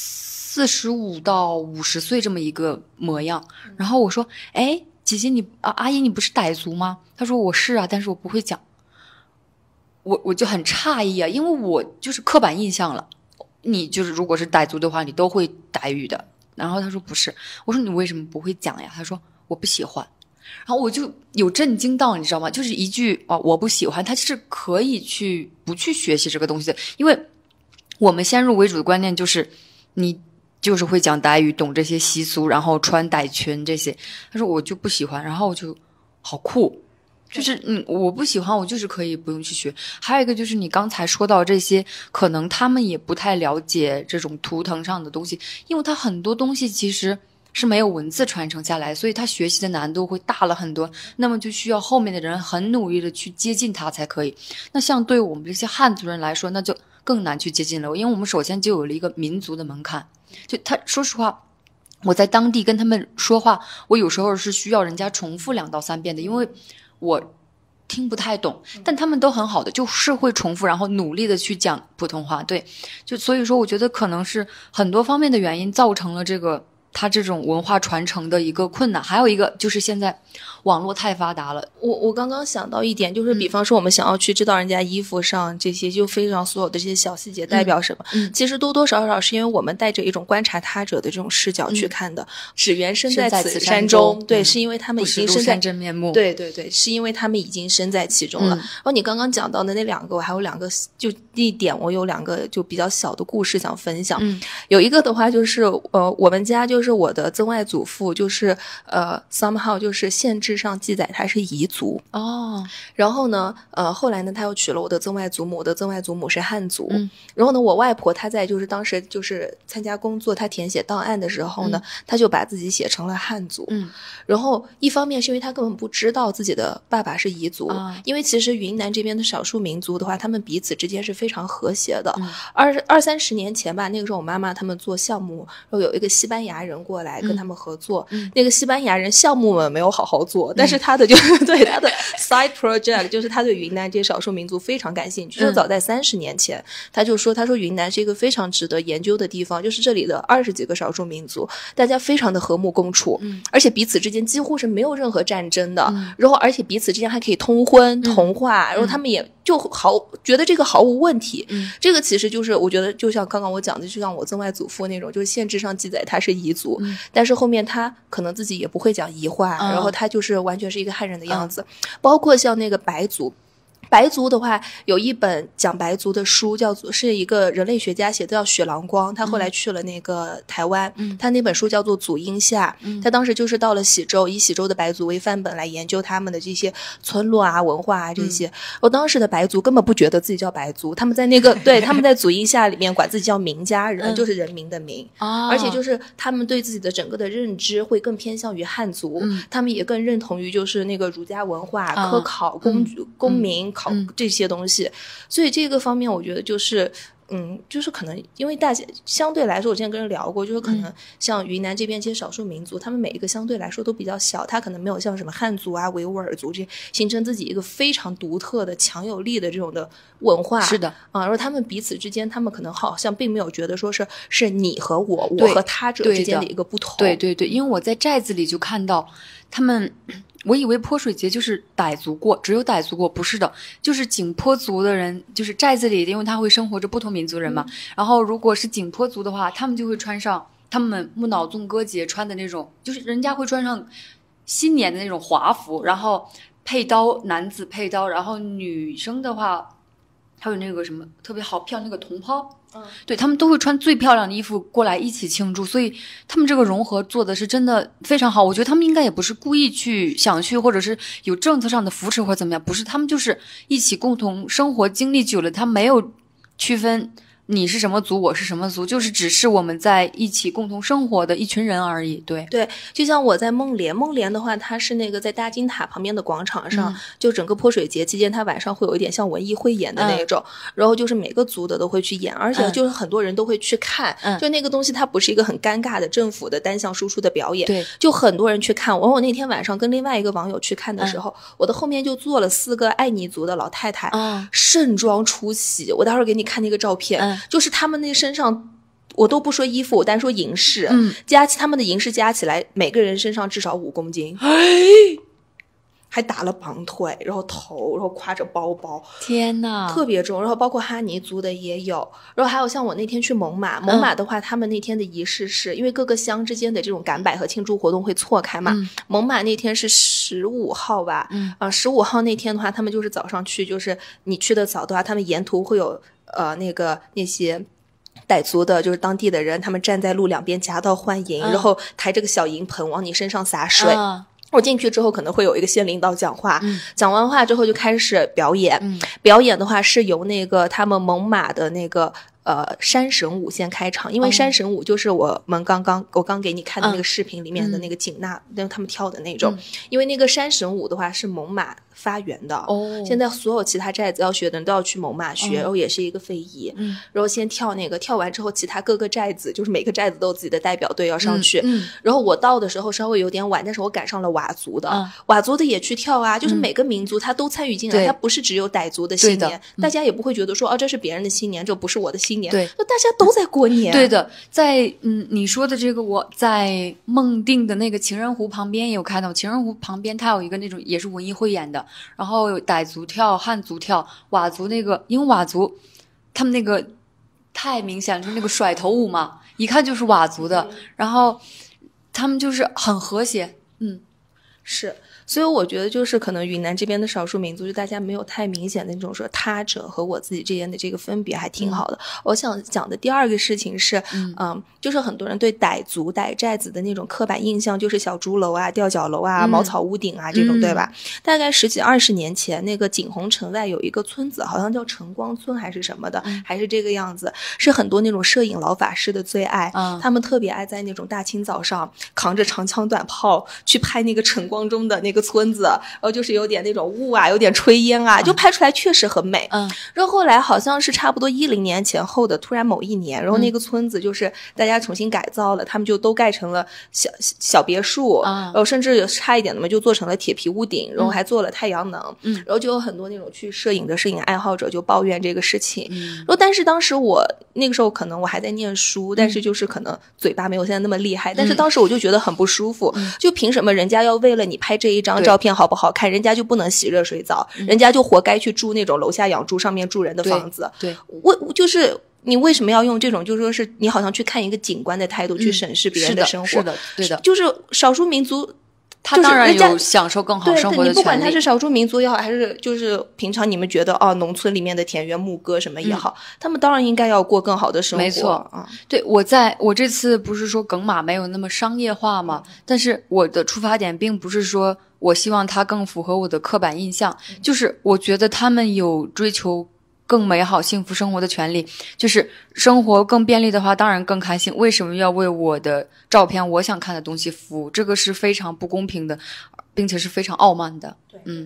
45到50岁这么一个模样。然后我说，哎，姐姐你阿姨你不是傣族吗？她说我是啊，但是我不会讲。我就很诧异啊，因为我就是刻板印象了，你就是如果是傣族的话，你都会傣语的。然后他说不是，我说你为什么不会讲呀？他说我不喜欢。然后我就有震惊到，你知道吗？就是一句我不喜欢，他是可以去不去学习这个东西的，因为我们先入为主的观念就是你就是会讲傣语，懂这些习俗，然后穿傣裙这些。他说我就不喜欢，然后我就好酷。就是我不喜欢，我就是可以不用去学。还有一个就是你刚才说到这些，可能他们也不太了解这种图腾上的东西，因为他很多东西其实是没有文字传承下来，所以他学习的难度会大了很多，那么就需要后面的人很努力的去接近他才可以。那像对我们这些汉族人来说，那就更难去接近了，因为我们首先就有了一个民族的门槛。就他说实话，我在当地跟他们说话，我有时候是需要人家重复2到3遍的，因为我听不太懂，但他们都很好的，就是会重复，然后努力的去讲普通话。对，就所以说我觉得可能是很多方面的原因造成了它这种文化传承的一个困难。还有一个就是现在网络太发达了。 我刚刚想到一点，就是比方说我们想要去知道人家衣服上这些就非常所有的这些小细节代表什么，其实多多少少是因为我们带着一种观察他者的这种视角去看的。只缘身在此山中，对，是因为他们已经身在真面目， 对对对，是因为他们已经身在其中了。然后你刚刚讲到的那2个，我还有2个，就地点我有2个就比较小的故事想分享。有一个的话就是我们家就是我的曾外祖父就是somehow 就是县志上记载他是彝族哦， 然后呢后来呢他又娶了我的曾外祖母，我的曾外祖母是汉族。然后呢我外婆她在就是当时就是参加工作，她填写档案的时候呢，她就把自己写成了汉族。然后一方面是因为她根本不知道自己的爸爸是彝族，因为其实云南这边的少数民族的话，他们彼此之间是非常和谐的。20-30年前吧，那个时候我妈妈他们做项目，然后有一个西班牙人过来跟他们合作，那个西班牙人项目们没有好好做，但是他的就是对他的 side project 就是他对云南这些少数民族非常感兴趣。就早在30年前，他说云南是一个非常值得研究的地方，就是这里的20几个少数民族大家非常的和睦共处，而且彼此之间几乎是没有任何战争的，然后而且彼此之间还可以通婚同化，然后他们也就觉得这个毫无问题。这个其实就是我觉得就像刚刚我讲的，就像我曾外祖父那种，就是县志上记载他是彝族，但是后面他可能自己也不会讲彝话，然后他就是完全是一个汉人的样子。包括像那个白族的话，有一本讲白族的书，是一个人类学家写的，叫雪狼光，他后来去了那个台湾，他那本书叫做《祖英夏》，他当时就是到了喜洲，以喜洲的白族为范本来研究他们的这些村落啊、文化啊这些。我当时的白族根本不觉得自己叫白族，他们在那个对他们在《祖英夏》里面管自己叫民家人，就是人民的民，而且就是他们对自己的整个的认知会更偏向于汉族，他们也更认同于就是那个儒家文化、科考、公民。这些东西，所以这个方面我觉得就是就是可能因为大家相对来说，我之前跟人聊过，就是可能像云南这边这些少数民族，他们每一个相对来说都比较小，他可能没有像什么汉族啊、维吾尔族这些形成自己一个非常独特的强有力的这种的文化。 是的然后他们彼此之间，他们可能好像并没有觉得说是你和我和他者之间的一个不同。 对对对，因为我在寨子里就看到他们。我以为泼水节就是傣族过，只有傣族过，不是的，就是景颇族的人，就是寨子里，因为他会生活着不同民族人嘛。然后如果是景颇族的话，他们就会穿上他们木脑纵歌节穿的那种，就是人家会穿上新年的那种华服，然后配刀，男子配刀，然后女生的话还有那个什么特别好漂亮那个铜袍。对，他们都会穿最漂亮的衣服过来一起庆祝，所以他们这个融合做的是真的非常好。我觉得他们应该也不是故意想去，或者是有政策上的扶持或者怎么样，不是，他们就是一起共同生活，经历久了，他没有区分你是什么族，我是什么族，就是只是我们在一起共同生活的一群人而已。对对，就像我在孟连的话，它是那个在大金塔旁边的广场上，就整个泼水节期间，它晚上会有一点像文艺汇演的那种，然后就是每个族的都会去演，而且就是很多人都会去看，就那个东西它不是一个很尴尬的政府的单向输出的表演， 对， 就很多人去看。我那天晚上跟另外一个网友去看的时候，我的后面就坐了4个爱尼族的老太太，盛装出席。我待会儿给你看那个照片，就是他们那身上我都不说衣服，我单说银饰，他们的银饰加起来，每个人身上至少5公斤。还打了绑腿，然后头，然后挎着包包， 天哪， 特别重。然后包括哈尼族的也有，然后还有像我那天去蒙马，蒙马的话，他们那天的仪式是因为各个乡之间的这种赶摆和庆祝活动会错开嘛。蒙马那天是15号吧，15号那天的话，他们就是早上去，就是你去的早的话，他们沿途会有那些傣族的，就是当地的人，他们站在路两边夹道欢迎，然后抬着个小银盆往你身上洒水。我进去之后可能会有一个县领导讲话，讲完话之后就开始表演，表演的话是由那个他们蒙马的那个山神舞先开场，因为山神舞就是我刚给你看的那个视频里面的那个景纳，他们跳的那种，因为那个山神舞的话是蒙马发源的，现在所有其他寨子要学的人都要去蒙马学，然后也是一个非遗，然后先跳那个，跳完之后其他各个寨子就是每个寨子都有自己的代表队要上去，然后我到的时候稍微有点晚，但是我赶上了佤族的，佤族的也去跳啊，就是每个民族他都参与进来，他不是只有傣族的新年，大家也不会觉得说这是别人的新年，这不是我的新年， 对， 就大家都在过年。 对的，在你说的这个，我在孟定的那个情人湖旁边也有看到，情人湖旁边它有一个那种也是文艺汇演的，然后有傣族跳、汉族跳、佤族那个，因为佤族他们那个太明显，就是那个甩头舞嘛，一看就是佤族的，然后他们就是很和谐， 是。所以我觉得就是可能云南这边的少数民族，就大家没有太明显的那种说他者和我自己之间的这个分别，还挺好的。我想讲的第二个事情是，就是很多人对傣族傣寨子的那种刻板印象，就是小竹楼啊、吊脚楼啊、茅草屋顶啊这种，对吧？大概10几20年前，那个景洪城外有一个村子，好像叫晨光村还是什么的，还是这个样子，是很多那种摄影老法师的最爱，他们特别爱在那种大清早上扛着长枪短炮去拍那个晨光中的那个村子，然后就是有点那种雾啊，有点炊烟啊，就拍出来确实很美。然后后来好像是差不多10年前后的突然某一年，然后那个村子就是大家重新改造了，他们就都盖成了小别墅，然后甚至有差一点的嘛，就做成了铁皮屋顶，然后还做了太阳能，然后就有很多那种去摄影的摄影爱好者就抱怨这个事情。然后但是当时我那个时候可能我还在念书，但是就是可能嘴巴没有现在那么厉害，但是当时我就觉得很不舒服，就凭什么人家要为了你拍这一张照片好不好看，人家就不能洗热水澡，人家就活该去住那种楼下养猪上面住人的房子。对，我就是你为什么要用这种就是说是你好像去看一个景观的态度去审视别人的生活？ 是的，对的， 就是少数民族他当然有享受更好生活的权利， 你不管他是少数民族也好，还是就是平常你们觉得农村里面的田园牧歌什么也好，他们当然应该要过更好的生活。 没错，对，我这次不是说耿马没有那么商业化嘛，但是我的出发点并不是说我希望它更符合我的刻板印象，就是我觉得他们有追求更美好幸福生活的权利，就是生活更便利的话当然更开心，为什么要为我的照片我想看的东西服务？这个是非常不公平的，并且是非常傲慢的。对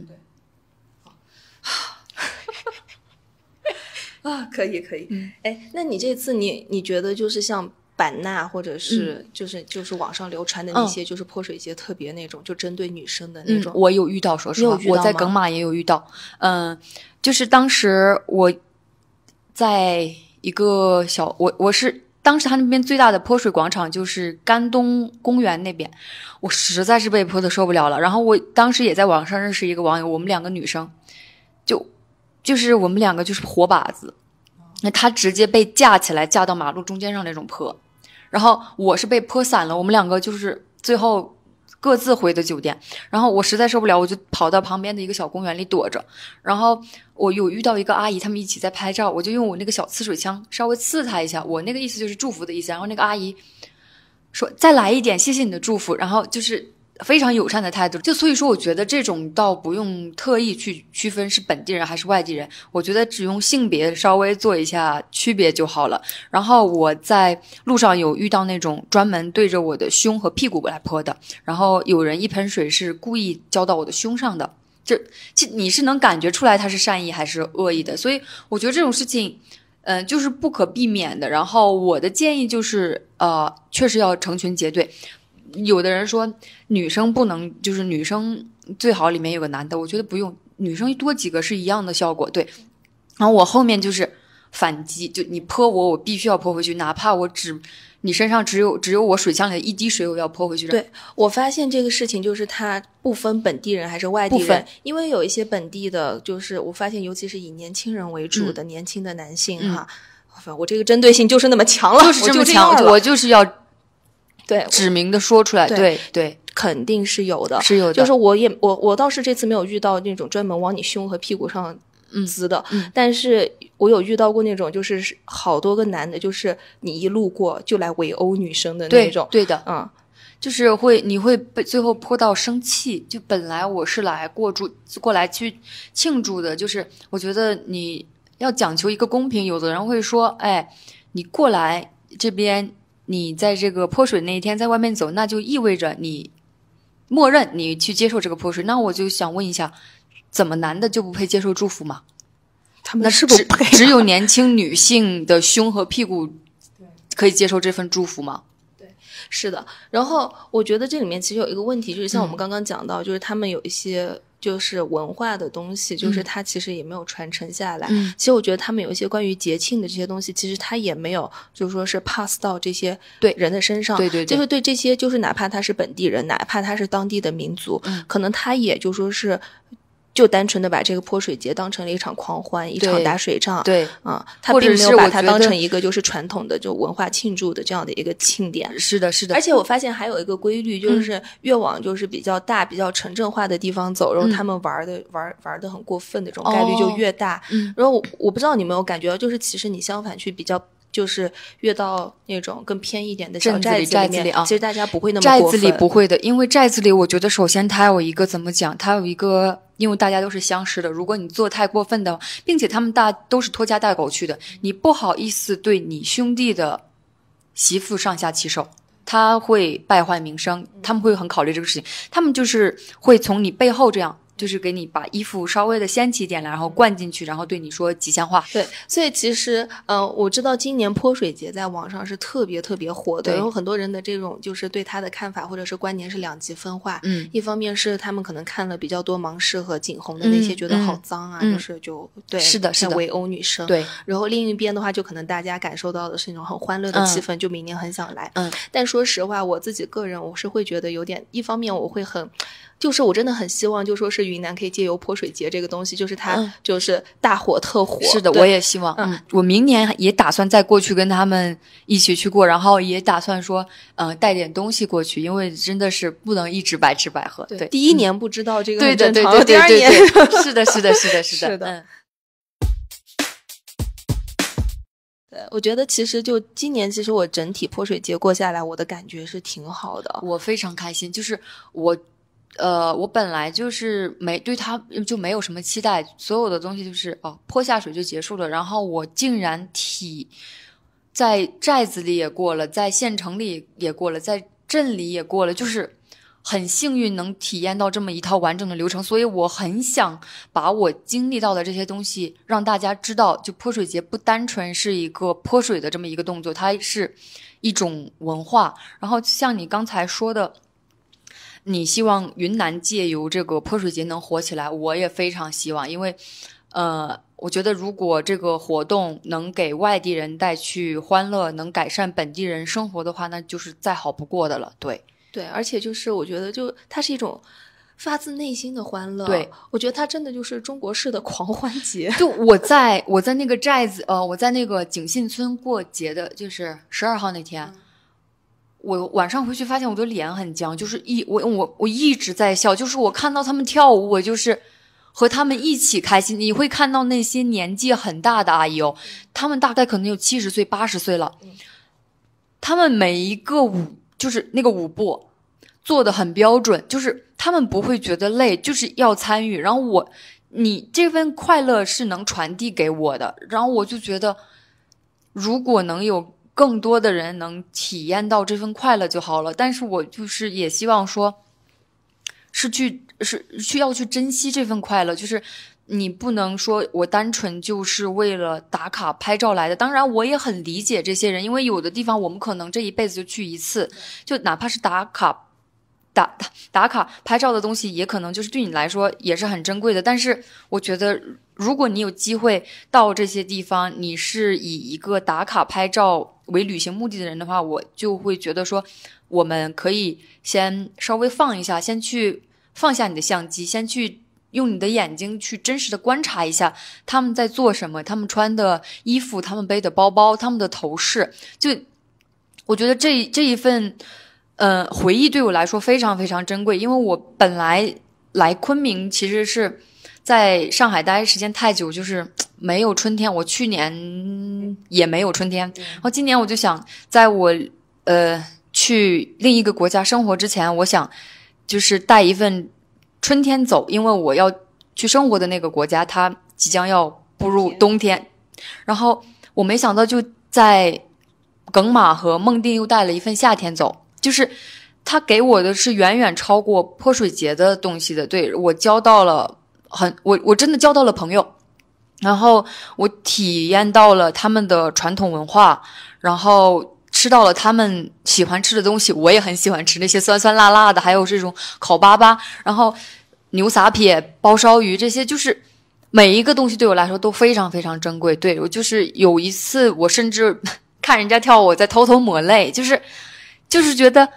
可以那你这次你觉得就是像版纳或者是就是网上流传的那些就是泼水节特别那种就针对女生的那种， 我有遇到，说实话我在耿马也有遇到，就是当时我在一个我是当时他那边最大的泼水广场就是甘东公园那边，我实在是被泼的受不了了。然后我当时也在网上认识一个网友，我们2个女生，就是我们2个就是活靶子，那她直接被架起来架到马路中间上那种泼，然后我是被泼散了，我们2个就是最后各自回的酒店，然后我实在受不了，我就跑到旁边的一个小公园里躲着，然后我有遇到一个阿姨，他们一起在拍照，我就用我那个小呲水枪稍微刺她一下，我那个意思就是祝福的意思，然后那个阿姨说再来一点，谢谢你的祝福，然后就是非常友善的态度，就所以说我觉得这种倒不用特意去区分是本地人还是外地人，我觉得只用性别稍微做一下区别就好了。然后我在路上有遇到那种专门对着我的胸和屁股来泼的，然后有人一盆水是故意浇到我的胸上的，这你是能感觉出来他是善意还是恶意的，所以我觉得这种事情就是不可避免的。然后我的建议就是确实要成群结队。有的人说女生不能，就是女生最好里面有个男的，我觉得不用，女生多几个是一样的效果。对，然后我后面就是反击，就你泼我，我必须要泼回去，哪怕你身上只有我水箱里的一滴水，我要泼回去。 对，我发现这个事情就是它不分本地人还是外地人，因为有一些本地的，就是我发现尤其是以年轻人为主的年轻的男性哈，我这个针对性就是那么强了， 就是这么强，我就是要对指明的说出来，对。 肯定是有的， 是有的。 就是我倒是这次没有遇到那种专门往你胸和屁股上滋的，但是我有遇到过那种，就是好多个男的，就是你一路过就来围殴女生的那种。 对的，就是你会被最后泼到生气。就本来我是来过来去庆祝的，就是我觉得你要讲求一个公平。有的人会说，哎，你过来这边，你在这个泼水那一天在外面走，那就意味着你默认你去接受这个泼水。那我就想问一下，怎么男的就不配接受祝福吗？ 他们是不是只有年轻女性的胸和屁股可以接受这份祝福吗？ 对，是的。然后我觉得这里面其实有一个问题，就是像我们刚刚讲到，就是他们有一些就是文化的东西，就是它其实也没有传承下来。其实我觉得他们有一些关于节庆的这些东西，其实它也没有就是说是 pass 到这些人的身上。 对， 就是对这些，就是哪怕他是本地人，哪怕他是当地的民族，可能他也就说是就单纯的把这个泼水节当成了一场狂欢，一场打水仗。 对他并没有把它当成一个就是传统的就文化庆祝的这样的一个庆典。 是的。 而且我发现还有一个规律，就是越往就是比较大比较城镇化的地方走，然后他们玩的很过分的这种概率就越大。然后我不知道你有没有感觉到，就是其实你相反去比较，就是越到那种更偏一点的小寨子里面，其实大家不会那么过分。 寨子里不会的，因为寨子里我觉得首先它有一个怎么讲，它有一个，因为大家都是相识的，如果你做太过分的，并且他们都是拖家带口去的，你不好意思对你兄弟的媳妇上下其手，他会败坏名声，他们会很考虑这个事情，他们就是会从你背后这样，就是给你把衣服稍微的掀起一点来，然后灌进去，然后对你说吉祥话。 对，所以其实我知道今年泼水节在网上是特别特别火的，然后很多人的这种就是对他的看法或者是观念是两极分化。一方面是他们可能看了比较多芒市和景洪的那些，觉得好脏啊，对， 是的围殴女生。 对， 然后另一边的话，就可能大家感受到的是那种很欢乐的气氛，就明年很想来。但说实话，我自己个人我是会觉得有点，一方面我会很。就是我真的很希望就说是云南可以借由泼水节这个东西，就是它就是大火特火。 是的，我也希望。我明年也打算再过去跟他们一起去过，然后也打算说带点东西过去，因为真的是不能一直白吃白喝。对， 第一年不知道这个很正常， 对， 第二年是的。 对，我觉得其实就今年，其实我整体泼水节过下来，我的感觉是挺好的， 我非常开心。就是我本来就是对他就没有什么期待，所有的东西就是泼下水就结束了。然后我竟然在寨子里也过了，在县城里也过了，在镇里也过了，就是很幸运能体验到这么一套完整的流程。所以我很想把我经历到的这些东西让大家知道，就泼水节不单纯是一个泼水的这么一个动作，它是一种文化。然后像你刚才说的，你希望云南借由这个泼水节能火起来，我也非常希望。因为我觉得如果这个活动能给外地人带去欢乐，能改善本地人生活的话，那就是再好不过的了。 对，而且就是我觉得就它是一种发自内心的欢乐。 对， 我觉得它真的就是中国式的狂欢节。 就我在那个寨子我在那个景信村过节的，就是12号那天，我晚上回去发现我的脸很僵，就是我一直在笑，就是我看到他们跳舞，我就是和他们一起开心。你会看到那些年纪很大的阿姨他们大概可能有70岁80岁了，他们每一个舞就是那个舞步做得很标准，就是他们不会觉得累，就是要参与。然后你这份快乐是能传递给我的，然后我就觉得如果能有更多的人能体验到这份快乐就好了。但是我就是也希望说要去珍惜这份快乐，就是你不能说我单纯就是为了打卡拍照来的。当然我也很理解这些人，因为有的地方我们可能这一辈子就去一次，就哪怕是打卡打卡拍照的东西，也可能就是对你来说也是很珍贵的。但是我觉得，如果你有机会到这些地方，你是以一个打卡拍照为旅行目的的人的话，我就会觉得说，我们可以先稍微放一下，先去放下你的相机，先去用你的眼睛去真实的观察一下他们在做什么，他们穿的衣服，他们背的包包，他们的头饰。就我觉得这一份回忆对我来说非常非常珍贵，因为我本来来昆明其实是在上海待时间太久，就是没有春天，我去年也没有春天，然后今年我就想在我去另一个国家生活之前，我想就是带一份春天走，因为我要去生活的那个国家它即将要步入冬天，然后我没想到就在耿马和孟定又带了一份夏天走，就是他给我的是远远超过泼水节的东西的。对，我交到了我真的交到了朋友，然后我体验到了他们的传统文化，然后吃到了他们喜欢吃的东西，我也很喜欢吃那些酸酸辣辣的，还有这种烤粑粑，然后牛撒撇、包烧鱼，这些就是每一个东西对我来说都非常非常珍贵。对，我就是有一次我甚至看人家跳舞我在偷偷抹泪，就是觉得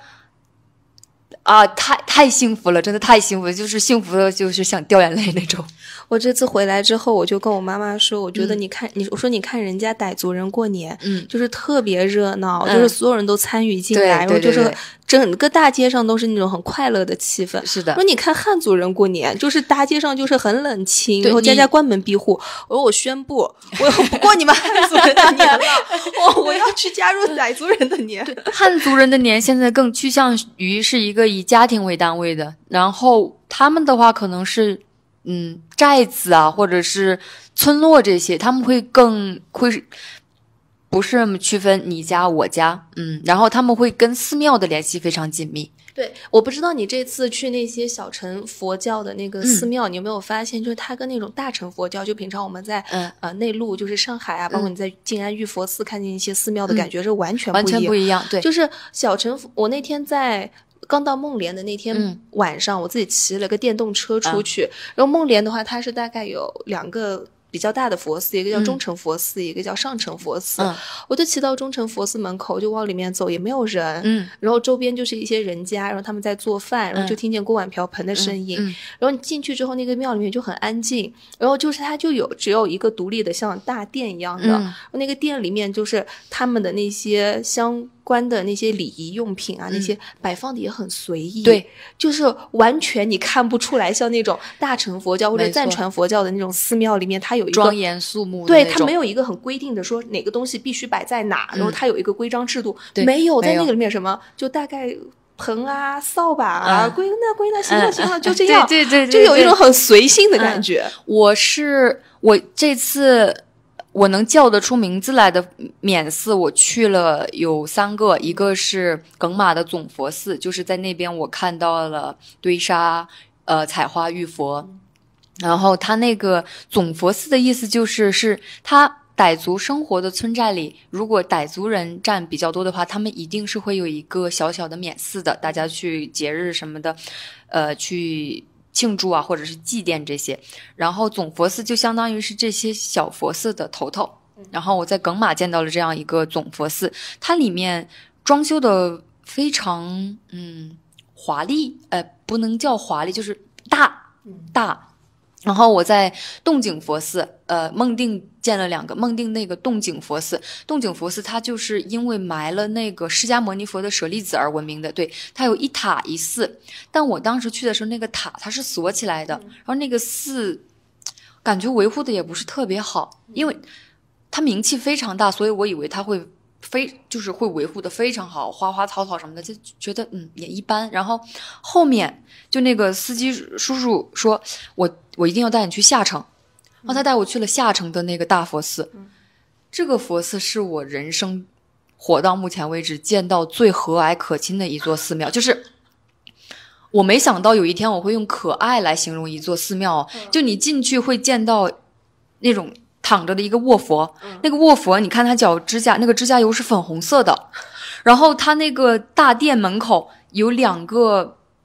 太幸福了，真的太幸福了，就是幸福的就是想掉眼泪那种。 我这次回来之后，我就跟我妈妈说，我觉得你看，我说你看人家傣族人过年，就是特别热闹，就是所有人都参与进来，然后就是整个大街上都是那种很快乐的气氛。 是的。 说你看汉族人过年，就是大街上就是很冷清，然后家家关门闭户。我宣布，我不过你们汉族人的年了，我要去加入傣族人的年。 对，汉族人的年现在更趋向于是一个以家庭为单位的，然后他们的话可能是寨子啊，或者是村落这些，他们会不是区分你家我家，然后他们会跟寺庙的联系非常紧密。 对，我不知道你这次去那些小乘佛教的那个寺庙，你有没有发现，就是它跟那种大乘佛教，就平常我们在内陆，就是上海啊，包括你在静安玉佛寺看见一些寺庙的感觉是完全不一样。 对， 就是小乘，我那天刚到孟连的那天晚上，我自己骑了个电动车出去，然后孟连的话，它是大概有2个比较大的佛寺，一个叫中乘佛寺，一个叫上乘佛寺。我就骑到中乘佛寺门口，就往里面走，也没有人。然后周边就是一些人家，然后他们在做饭，然后就听见锅碗瓢盆的声音。然后你进去之后，那个庙里面就很安静，然后就是它只有一个独立的像大殿一样的，那个殿里面就是他们的那些相关的那些礼仪用品啊，那些摆放的也很随意。 对， 就是完全你看不出来像那种大乘佛教或者藏传佛教的那种寺庙里面它有一个庄严肃穆的对，它没有一个很规定的说哪个东西必须摆在哪，然后它有一个规章制度，没有在那个里面什么就大概盆啊扫把啊归纳行了就这样。 对， 就有一种很随性的感觉。 我这次我能叫得出名字来的免寺，我去了有3个，一个是耿马的总佛寺，就是在那边我看到了堆沙采花玉佛。然后他那个总佛寺的意思是他傣族生活的村寨里，如果傣族人占比较多的话，他们一定是会有一个小小的免寺的，大家去节日什么的去庆祝啊，或者是祭奠这些。然后总佛寺就相当于是这些小佛寺的头。然后我在耿马见到了这样一个总佛寺，它里面装修的非常华丽，不能叫华丽，就是大。然后我在洞景佛寺孟定见了2个，孟定那个洞景佛寺它就是因为埋了那个释迦牟尼佛的舍利子而闻名的。对，它有一塔一寺，但我当时去的时候那个塔它是锁起来的，然后那个寺感觉维护的也不是特别好，因为它名气非常大，所以我以为它会维护的非常好，花花草草什么的，就觉得也一般。然后后面就那个司机叔叔说我一定要带你去下城，然后他带我去了下城的那个大佛寺。这个佛寺是我人生活到目前为止见到最和蔼可亲的一座寺庙，就是我没想到有一天我会用可爱来形容一座寺庙。就你进去会见到那种躺着的一个卧佛，那个卧佛你看他脚指甲那个指甲油是粉红色的，然后他那个大殿门口有2个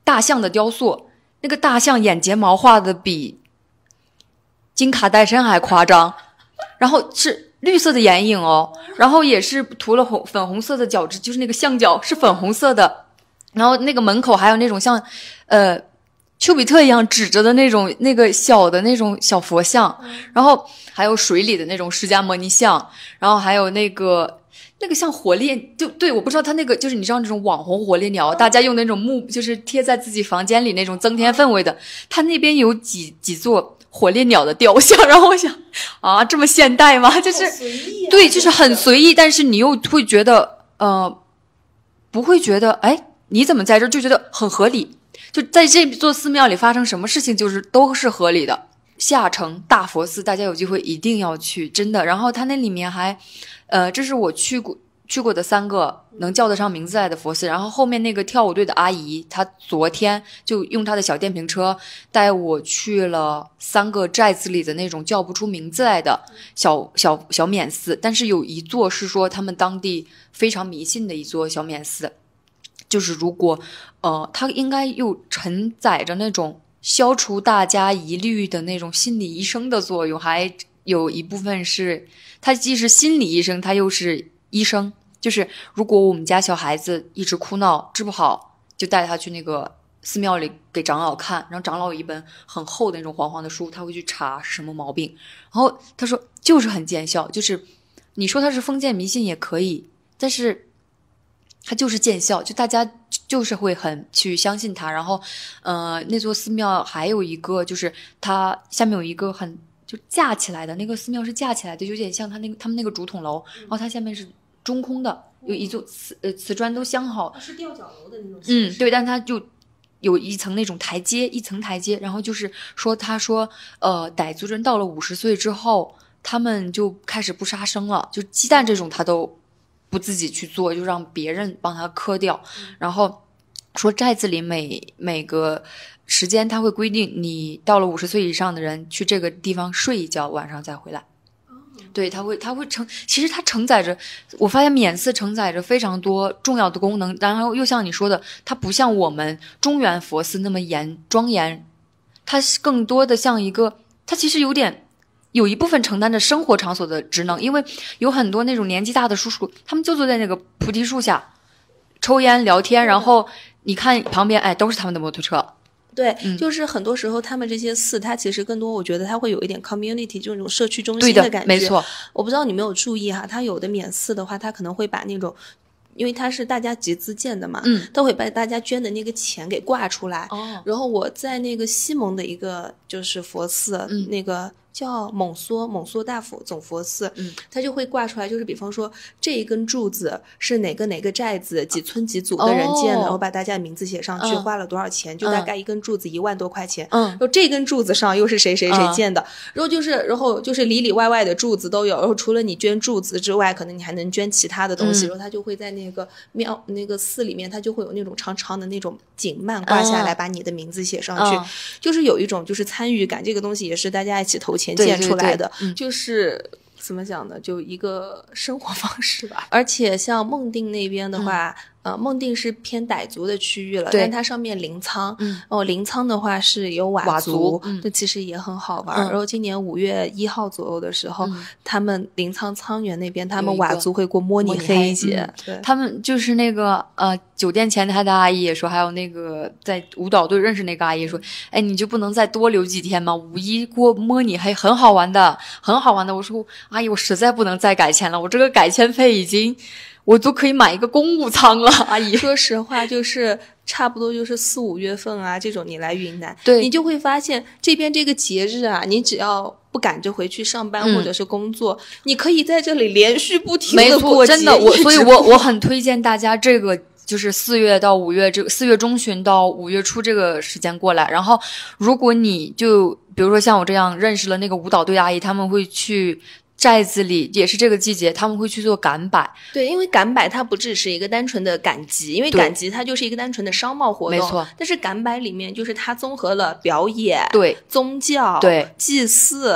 大象的雕塑，那个大象眼睫毛画的比金卡戴珊还夸张，然后是绿色的眼影哦，然后也是涂了粉红色的角质，就是那个象脚是粉红色的，然后那个门口还有那种像丘比特一样指着的那种那个小的那种小佛像，然后还有水里的那种释迦摩尼像，然后还有那个像火烈，就对，我不知道他那个就是你知道那种网红火烈鸟，大家用那种木就是贴在自己房间里那种增添氛围的，他那边有几座火烈鸟的雕像，然后我想啊，这么现代吗？就是对，就是很随意，但是你又会觉得不会觉得哎你怎么在这，就觉得很合理。就在这座寺庙里发生什么事情，就是都是合理的。下城大佛寺，大家有机会一定要去，真的。然后它那里面还，这是我去过的3个能叫得上名字来的佛寺。然后后面那个跳舞队的阿姨，她昨天就用她的小电瓶车带我去了3个寨子里的那种叫不出名字来的小免寺，但是有一座是说他们当地非常迷信的一座小免寺。就是如果它应该又承载着那种消除大家疑虑的那种心理医生的作用，还有一部分是它既是心理医生，它又是医生。就是如果我们家小孩子一直哭闹治不好，就带他去那个寺庙里给长老看，然后长老有一本很厚的那种黄黄的书，他会去查是什么毛病，然后他说就是很见效。就是你说他是封建迷信也可以，但是它就是见效，就大家就是会很去相信它。然后那座寺庙还有一个就是它下面有一个很就架起来的，那个寺庙是架起来的，有点像他们那个竹筒楼，然后它下面是中空的，有一座瓷砖都镶好， 是吊脚楼的那种。 对，但它就有一层那种台阶，一层台阶。然后就是说他说傣族人到了50岁之后，他们就开始不杀生了，就鸡蛋这种他都不自己去做，就让别人帮他磕掉。然后说寨子里每个时间他会规定你到了50岁以上的人去这个地方睡一觉，晚上再回来。对，他会其实它承载着，我发现免寺承载着非常多重要的功能。然后又像你说的，它不像我们中原佛寺那么庄严，它是更多的像一个，它其实有一部分承担着生活场所的职能。因为有很多那种年纪大的叔叔，他们就坐在那个菩提树下抽烟聊天，然后你看旁边哎都是他们的摩托车。 对，就是很多时候他们这些寺，它其实更多我觉得它会有一点 community 这种社区中心的感觉。 没错， 我不知道你没有注意哈，它有的免寺的话，它可能会把那种，因为它是大家集资建的嘛，它会把大家捐的那个钱给挂出来。然后我在那个西蒙的一个就是佛寺，那个叫蒙梭大佛总佛寺，它就会挂出来，就是比方说这一根柱子是哪个寨子几村几组的人建的，然后把大家的名字写上去，花了多少钱，就大概一根柱子1万多块钱。然后这根柱子上又是谁建的，然后就是里里外外的柱子都有，然后除了你捐柱子之外，可能你还能捐其他的东西。然后它就会在那个庙那个寺里面，它就会有那种长长的那种锦幔挂下来，把你的名字写上去，就是有一种就是参与感。这个东西也是大家一起投钱建出来的，就是怎么讲呢，就一个生活方式吧。而且像孟定那边的话，孟定是偏傣族的区域了，但它上面临沧，临沧的话是有佤族，这其实也很好玩。然后今年5月1号左右的时候，他们临沧沧源那边，他们佤族会过摸你黑节，对， 他们就是那个酒店前台的阿姨也说，还有那个在舞蹈队认识那个阿姨说，哎，你就不能再多留几天吗？5·1过摸你黑很好玩的，很好玩的。我说阿姨，我实在不能再改签了，我这个改签费我都可以买一个公务舱了，阿姨。 说实话，就是差不多就是4、5月份啊，这种你来云南， 对， 你就会发现这边这个节日啊，你只要不赶着回去上班或者是工作，你可以在这里连续不停的过节。 真的，所以我很推荐大家这个。就是4月到5月这个4月中旬到5月初这个时间过来，然后如果你就比如说像我这样认识了那个舞蹈队阿姨，他们会去寨子里，也是这个季节他们会去做赶摆。 对，因为赶摆它不只是一个单纯的赶集，因为赶集它就是一个单纯的商贸活动， 没错。 但是赶摆里面就是它综合了表演、 对， 宗教、 对， 祭祀，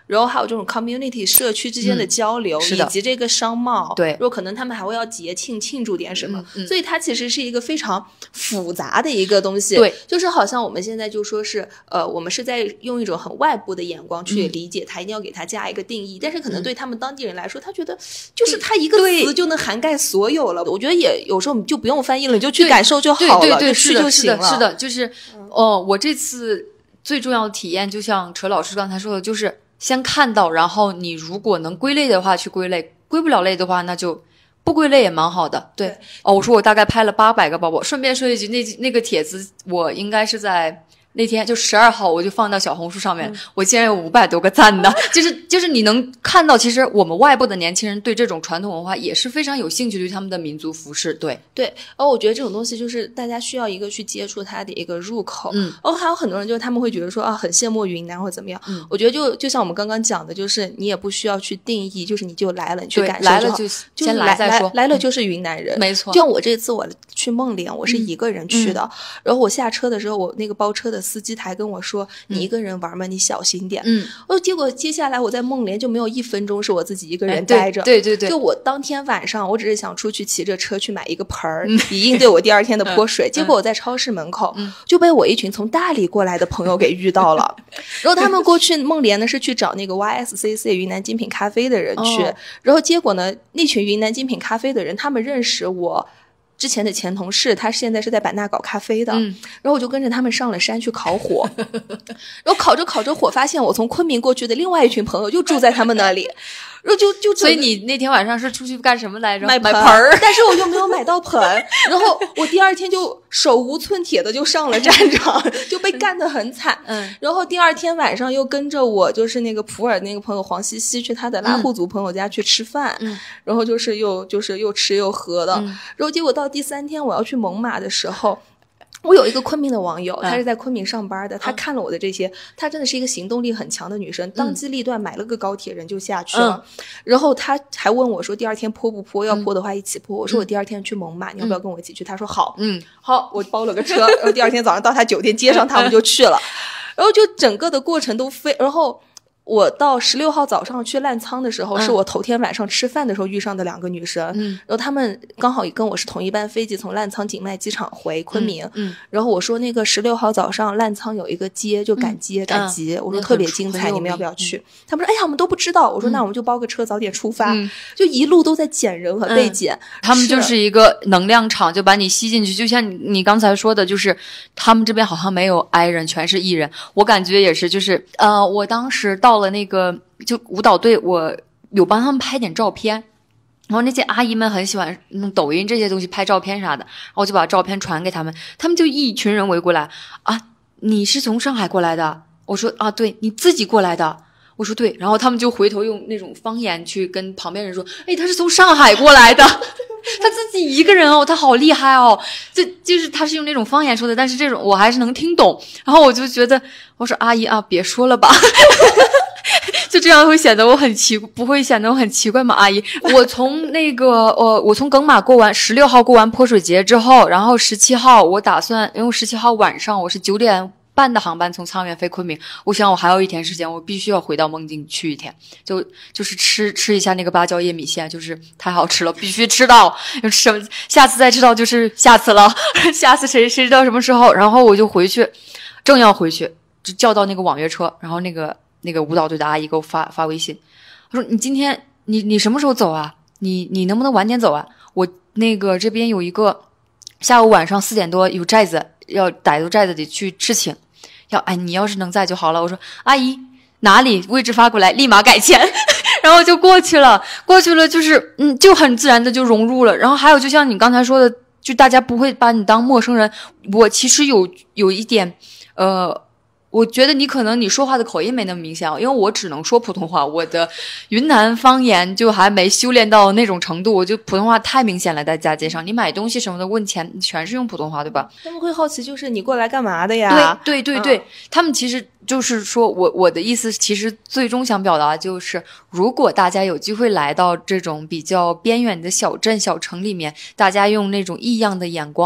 然后还有这种 community 社区之间的交流，以及这个商贸， 对， 如果可能他们还会要节庆庆祝点什么，所以它其实是一个非常复杂的一个东西。 对， 就是好像我们现在就说是我们是在用一种很外部的眼光去理解它，一定要给它加一个定义，但是可能对他们当地人来说，他觉得就是它一个词就能涵盖所有了。我觉得也有时候你就不用翻译了，你就去感受就好了， 对， 去就行了。 是的，就是我这次最重要的体验，就像车老师刚才说的，就是先看到，然后你如果能归类的话去归类，归不了类的话那就不归类也蛮好的。对，我说我大概拍了800个包包。顺便说一句，那个帖子我应该是在那天就12号我就放到小红书上面，我竟然有500多个赞的。就是你能看到，其实我们外部的年轻人对这种传统文化也是非常有兴趣，对他们的民族服饰。对， 我觉得这种东西就是大家需要一个去接触它的一个入口。还有很多人就是他们会觉得说很羡慕云南或者怎么样。我觉得就像我们刚刚讲的，就是你也不需要去定义，就是你就来了，你去感受来了就先来再说， 来了就是云南人， 没错。 就像我这次我去孟连，我是一个人去的，然后我下车的时候，我那个包车的司机还跟我说：“你一个人玩吗？你小心点。”结果接下来我在孟连就没有1分钟是我自己一个人待着。 对， 就我当天晚上，我只是想出去骑着车去买一个盆儿，以应对我第2天的泼水。结果我在超市门口就被我一群从大理过来的朋友给遇到了。然后他们过去孟连呢是去找那个 YSCC 云南精品咖啡的人去，然后结果呢那群云南精品咖啡的人他们认识我之前的前同事，他现在是在版纳搞咖啡的，然后我就跟着他们上了山去烤火，然后烤着火，发现我从昆明过去的另外一群朋友就住在他们那里，然后就所以你那天晚上是出去干什么来着？ 买盆儿，但是我又没有买到盆，然后我第2天就手无寸铁的就上了战场，就被干得很惨。然后第2天晚上又跟着我就是那个普洱那个朋友黄西西去他的拉祜族朋友家去吃饭，然后就是又吃又喝的，然后结果到第3天我要去蒙马的时候，我有一个昆明的网友，她是在昆明上班的，她看了我的这些，她真的是一个行动力很强的女生，当机立断买了个高铁人就下去了，然后她还问我说第2天泼不泼，要泼的话一起泼，我说我第2天去蒙马，你要不要跟我一起去？她说好，好，我包了个车，然后第2天早上到她酒店接上她，我们就去了，然后就整个的过程都然后我到16号早上去澜沧的时候，是我头天晚上吃饭的时候遇上的2个女生，然后她们刚好也跟我是同一班飞机从澜沧景迈机场回昆明，然后我说那个16号早上澜沧有一个街就赶集，我说特别精彩，你们要不要去？他们说哎呀我们都不知道，我说那我们就包个车早点出发，就一路都在捡人和被捡， 他们就是一个能量场，就把你吸进去，就像你刚才说的，就是他们这边好像没有 I 人，全是 E 人，我感觉也是，就是我当时到了那个就舞蹈队，我有帮他们拍点照片，然后那些阿姨们很喜欢弄抖音这些东西拍照片啥的，然后我就把照片传给他们，他们就一群人围过来啊，你是从上海过来的？我说啊对，你自己过来的？我说对，然后他们就回头用那种方言去跟旁边人说，哎，他是从上海过来的他自己一个人哦，他好厉害哦，就是他是用那种方言说的，但是这种我还是能听懂，然后我就觉得我说阿姨啊别说了吧就这样会显得我很不会显得我很奇怪吗？阿姨，我从那个我从耿马过完16号过完泼水节之后，然后17号我打算，因为17号晚上我是9点半的航班从沧源飞昆明，我想我还有1天时间，我必须要回到孟津去1天，就是吃一下那个芭蕉叶米线，就是太好吃了，必须吃到，下次再吃到就是下次了，下次谁知道什么时候？然后我就回去，正要回去就叫到那个网约车，然后那个舞蹈队的阿姨给我发微信，她说你今天你什么时候走啊？你能不能晚点走啊？我那个这边有一个下午晚上4点多有寨子，要傣族寨子得去吃请，你要是能在就好了。我说阿姨哪里位置发过来立马改签然后就过去了就是就很自然的就融入了。然后还有就像你刚才说的，就大家不会把你当陌生人，我其实有一点我觉得你可能你说话的口音没那么明显，因为我只能说普通话，我的云南方言就还没修炼到那种程度，我就普通话太明显了，在大街上你买东西什么的问钱全是用普通话，对吧？ 他们会好奇就是你过来干嘛的呀？ 对，他们其实就是说我的意思其实最终想表达就是如果大家有机会来到这种比较边远的小镇小城里面，大家用那种异样的眼光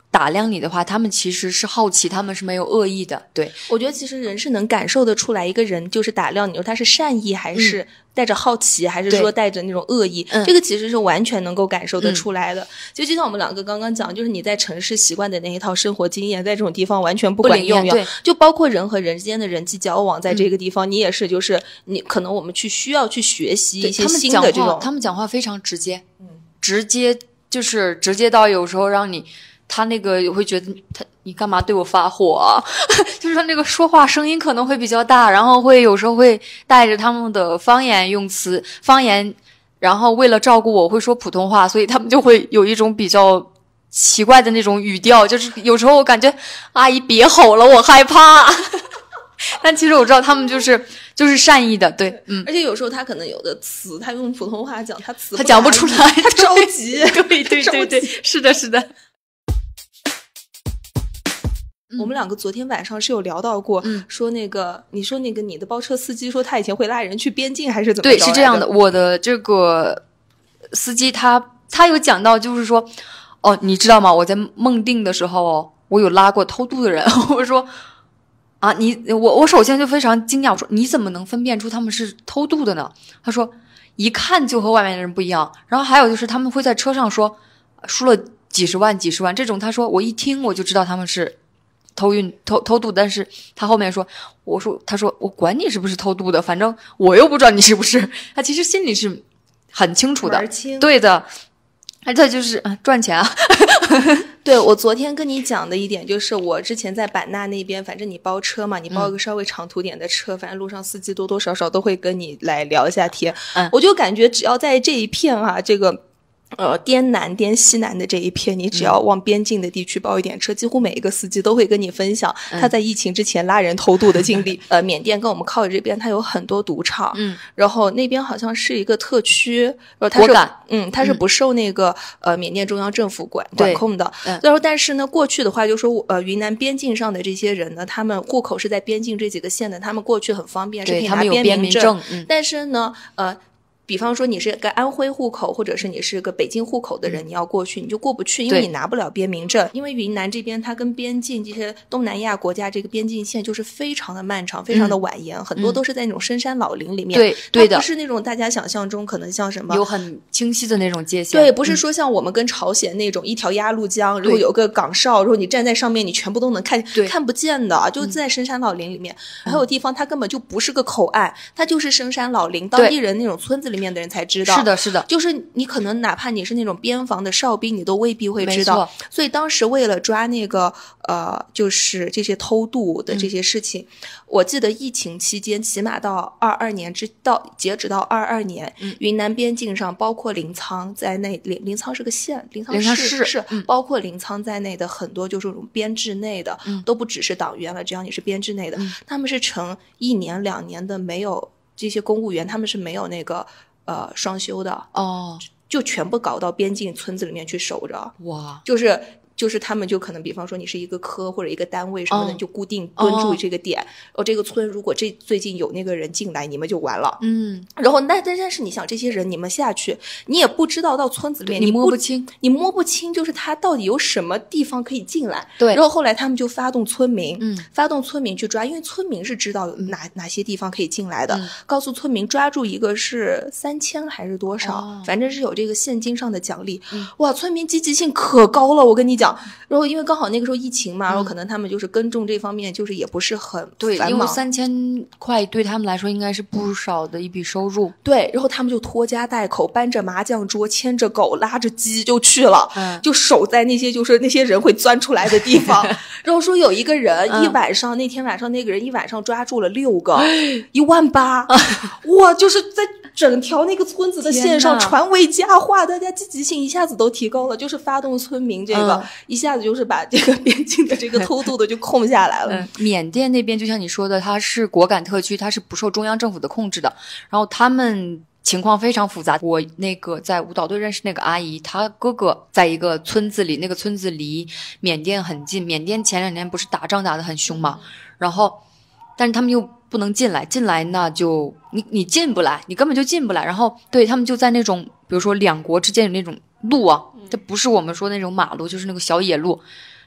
打量你的话，他们其实是好奇，他们是没有恶意的。对， 我觉得其实人是能感受得出来，一个人就是打量你，他是善意还是带着好奇，还是说带着那种恶意，这个其实是完全能够感受得出来的。就像我们两个刚刚讲，就是你在城市习惯的那一套生活经验，在这种地方完全不管用。 对， 就包括人和人之间的人际交往，在这个地方你也是，就是你可能我们需要去学习一些新的这种。 他们讲话非常直接，直接就是直接到有时候让你。他那个会觉得你干嘛对我发火啊？就是他那个说话声音可能会比较大，然后会有时候会带着他们的方言用词，然后为了照顾我会说普通话，所以他们就会有一种比较奇怪的那种语调，就是有时候我感觉阿姨别吼了，我害怕。但其实我知道他们就是善意的，对， 而且有时候他可能有的词，他用普通话讲，他讲不出来， 他着急， 对，是的。 我们两个昨天晚上是有聊到过，说那个你说那个你的包车司机说他以前会拉人去边境还是怎么着？ 对，是这样的，我的这个司机他有讲到，就是说，你知道吗？我在孟定的时候我有拉过偷渡的人。我说啊，我首先就非常惊讶，我说你怎么能分辨出他们是偷渡的呢？他说一看就和外面的人不一样。然后还有就是他们会在车上说输了几十万这种，他说我一听我就知道他们是偷渡，但是他后面说，他说我管你是不是偷渡的，反正我又不知道你是不是。他其实心里是很清楚的，对的，这就是赚钱啊。 对，我昨天跟你讲的一点就是，我之前在版纳那边，反正你包车嘛，你包一个稍微长途点的车，反正路上司机多多少少都会跟你来聊一下天。我就感觉只要在这一片这个滇南滇西南的这一片，你只要往边境的地区包一点车，几乎每一个司机都会跟你分享他在疫情之前拉人偷渡的经历。缅甸跟我们靠着这边，它有很多赌场，然后那边好像是一个特区，然后它是不受那个缅甸中央政府管控的。然后但是呢，过去的话就说云南边境上的这些人呢，他们户口是在边境这几个县的，他们过去很方便，是可以拿边民证。但是呢，比方说你是个安徽户口，或者是你是个北京户口的人，你要过去你就过不去，因为你拿不了边民证。因为云南这边它跟边境这些东南亚国家这个边境线就是非常的漫长，非常的蜿蜒，很多都是在那种深山老林里面。对的，不是那种大家想象中可能像什么有很清晰的那种界限。 对，不是说像我们跟朝鲜那种一条鸭绿江，如果有个岗哨，如果你站在上面你全部都能看不见的，就在深山老林里面。还有地方它根本就不是个口岸，它就是深山老林，当地人那种村子里面的人才知道。 是的， 就是你可能哪怕你是那种边防的哨兵，你都未必会知道。所以当时为了抓那个就是这些偷渡的这些事情，我记得疫情期间起码到22年截止到22年，云南边境上包括临沧在内，临沧是个县，临沧市包括临沧在内的很多就是这种编制内的，都不只是党员了，只要你是编制内的，他们是成1年2年的没有这些公务员，他们是没有那个双休的就全部搞到边境村子里面去守着。 哇， 就是他们就可能比方说你是一个科或者一个单位什么的，就固定蹲住这个点。这个村如果最近有那个人进来，你们就完了。然后但是你想这些人你们下去，你也不知道到村子里面你摸不清就是他到底有什么地方可以进来。 对。 然后后来他们就发动村民去抓，因为村民是知道哪些地方可以进来的，告诉村民抓住一个是3000还是多少，反正是有这个现金上的奖励。哇，村民积极性可高了，我跟你讲。然后因为刚好那个时候疫情嘛，然后可能他们就是耕种这方面就是也不是很繁忙， 因为3000块对他们来说应该是不少的一笔收入。 对，然后他们就拖家带口，搬着麻将桌，牵着狗，拉着鸡就去了，就守在那些就是那些人会钻出来的地方。然后说有一个人那天晚上那个人一晚上抓住了6个18000哇，就是在整条那个村子的线上传为佳话，大家积极性一下子都提高了，就是发动村民这个一下子就是把这个边境的这个偷渡的就控下来了。 缅甸那边就像你说的，它是果敢特区，它是不受中央政府的控制的，然后他们情况非常复杂。我那个在舞蹈队认识那个阿姨，她哥哥在一个村子里，那个村子离缅甸很近，缅甸前2年不是打仗打得很凶嘛，然后但是他们又不能进来那就你进不来，你根本就进不来。然后对他们就在那种比如说2国之间有那种路这不是我们说那种马路，就是那个小野路，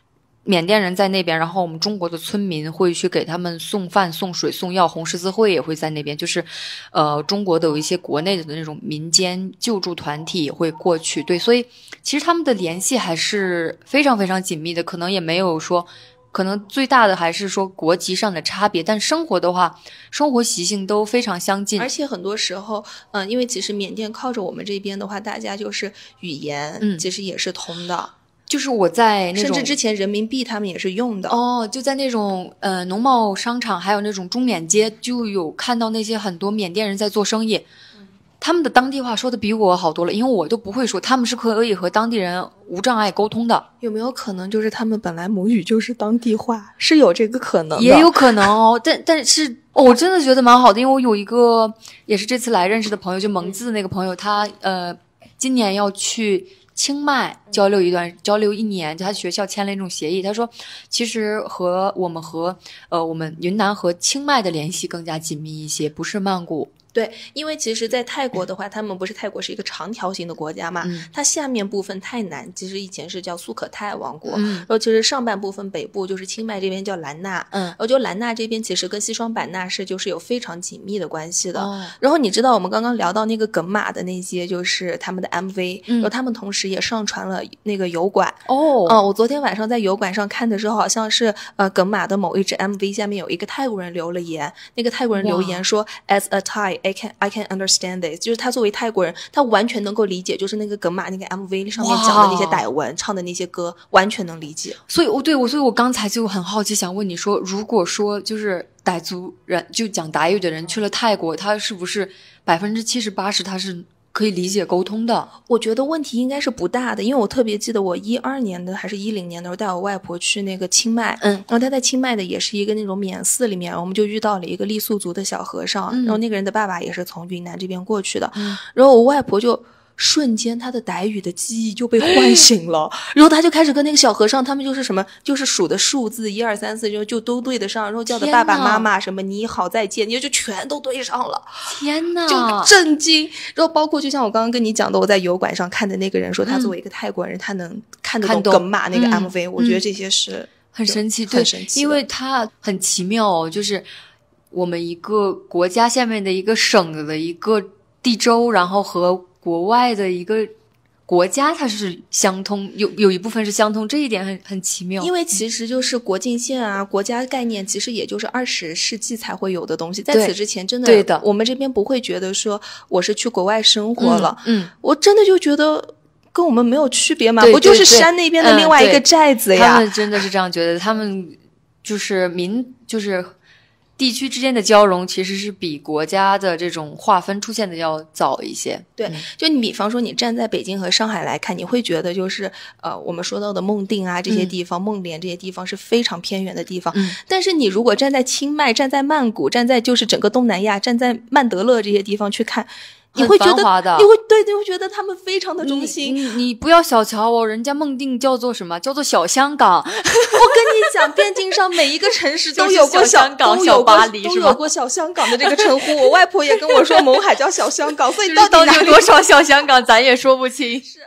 缅甸人在那边，然后我们中国的村民会去给他们送饭、送水、送药，红十字会也会在那边，就是中国的有一些国内的那种民间救助团体也会过去。对，所以其实他们的联系还是非常非常紧密的，可能也没有说，可能最大的还是说国籍上的差别，但生活的话，生活习性都非常相近。 而且很多时候，因为其实缅甸靠着我们这边的话，大家就是语言其实也是通的。 就是我在那种， 甚至之前人民币他们也是用的就在那种农贸商场，还有那种中缅街，就有看到那些很多缅甸人在做生意，他们的当地话说的比我好多了，因为我都不会说，他们是可以和当地人无障碍沟通的。 有没有可能就是他们本来母语就是当地话？是有这个可能的， 也有可能哦。但是我真的觉得蛮好的，因为我有一个也是这次来认识的朋友，就蒙自的那个朋友，他今年要去清迈交流1年，就他学校签了一种协议。他说，其实我们云南和清迈的联系更加紧密一些，不是曼谷。 对，因为其实在泰国的话，他们不是泰国是一个长条形的国家嘛，它下面部分泰南其实以前是叫苏可泰王国，然后其实上半部分北部就是清迈这边叫兰纳，然后就兰纳这边其实跟西双版纳是就是有非常紧密的关系的。然后你知道我们刚刚聊到那个梗马的那些就是他们的 MV，然后他们同时也上传了那个油管我昨天晚上在油管上看的时候，好像是梗马的某一支 MV 下面有一个泰国人留了言，那个泰国人留言说 As a Thai I can understand this， 就是他作为泰国人，他完全能够理解，就是那个梗马那个 MV 上面讲的那些傣文，唱的那些歌，完全能理解。 所以我刚才就很好奇，想问你说，如果说就是傣族人，就讲傣语的人去了泰国，他是不是70%、80%他是可以理解沟通的？ 我觉得问题应该是不大的，因为我特别记得我12年的还是10年的时候带我外婆去那个清迈，然后她在清迈的也是一个那种缅寺里面，我们就遇到了一个傈僳族的小和尚，然后那个人的爸爸也是从云南这边过去的，然后我外婆就瞬间他的傣语的记忆就被唤醒了，然后他就开始跟那个小和尚，他们就是什么，就是数的数字1、2、3、4就都对得上，然后叫的爸爸妈妈什么你好再见，你就全都对上了。 天哪， 就震惊。然后包括就像我刚刚跟你讲的，我在油管上看的那个人说，他作为一个泰国人，他能看得懂梗马那个 MV，我觉得这些是很神奇，对，因为它很奇妙就是我们一个国家下面的一个省的一个地州，然后和国外的一个国家它是相通，有一部分是相通，这一点很奇妙。 因为其实就是国境线啊，国家概念其实也就是20世纪才会有的东西，在此之前真的对的， 我们这边不会觉得说我是去国外生活了，我真的就觉得跟我们没有区别嘛，不就是山那边的另外一个寨子呀？ 他们真的是这样觉得，他们就是地区之间的交融其实是比国家的这种划分出现的要早一些。 对，就你比方说你站在北京和上海来看，你会觉得就是我们说到的孟定啊这些地方，孟连这些地方是非常偏远的地方，但是你如果站在清迈，站在曼谷，站在就是整个东南亚，站在曼德勒这些地方去看，你会觉得你会觉得他们非常的中心。 你不要小瞧哦，人家孟定叫做什么？叫做小香港。 我跟你讲，边境上每一个城市都有过小香港、小巴黎， 都有过小香港的这个称呼。我外婆也跟我说，勐海叫小香港，所以到底有多少小香港，咱也说不清。 是。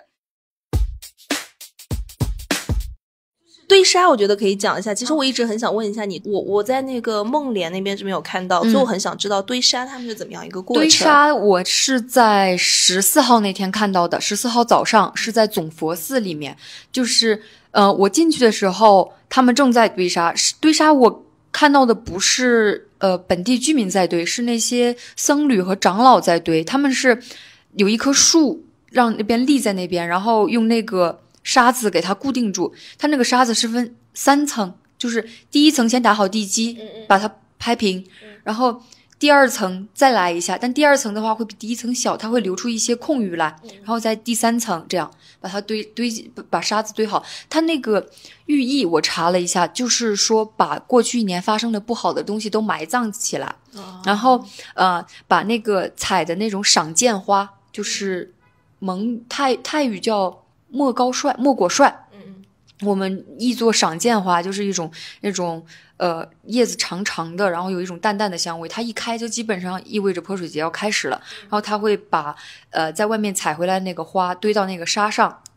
堆沙我觉得可以讲一下，其实我一直很想问一下你，我在那个孟连那边是没有看到，所以我很想知道堆沙他们是怎么样一个过程。 堆沙我是在14号那天看到的，14号早上是在总佛寺里面，就是我进去的时候他们正在堆沙。堆沙我看到的不是本地居民在堆，是那些僧侣和长老在堆，他们是有一棵树让那边立在那边，然后用那个沙子给它固定住，它那个沙子是分3层，就是第1层先打好地基，把它拍平，然后第2层再来一下，但第2层的话会比第1层小，它会留出一些空余来，然后在第3层这样把它把沙子堆好。它那个寓意我查了一下，就是说把过去1年发生的不好的东西都埋葬起来，然后把那个采的那种赏剑花，就是泰语叫莫果帅，我们译作赏剑花，就是一种那种叶子长长的，然后有一种淡淡的香味，它一开就基本上意味着泼水节要开始了。然后他会把在外面采回来那个花堆到那个沙上，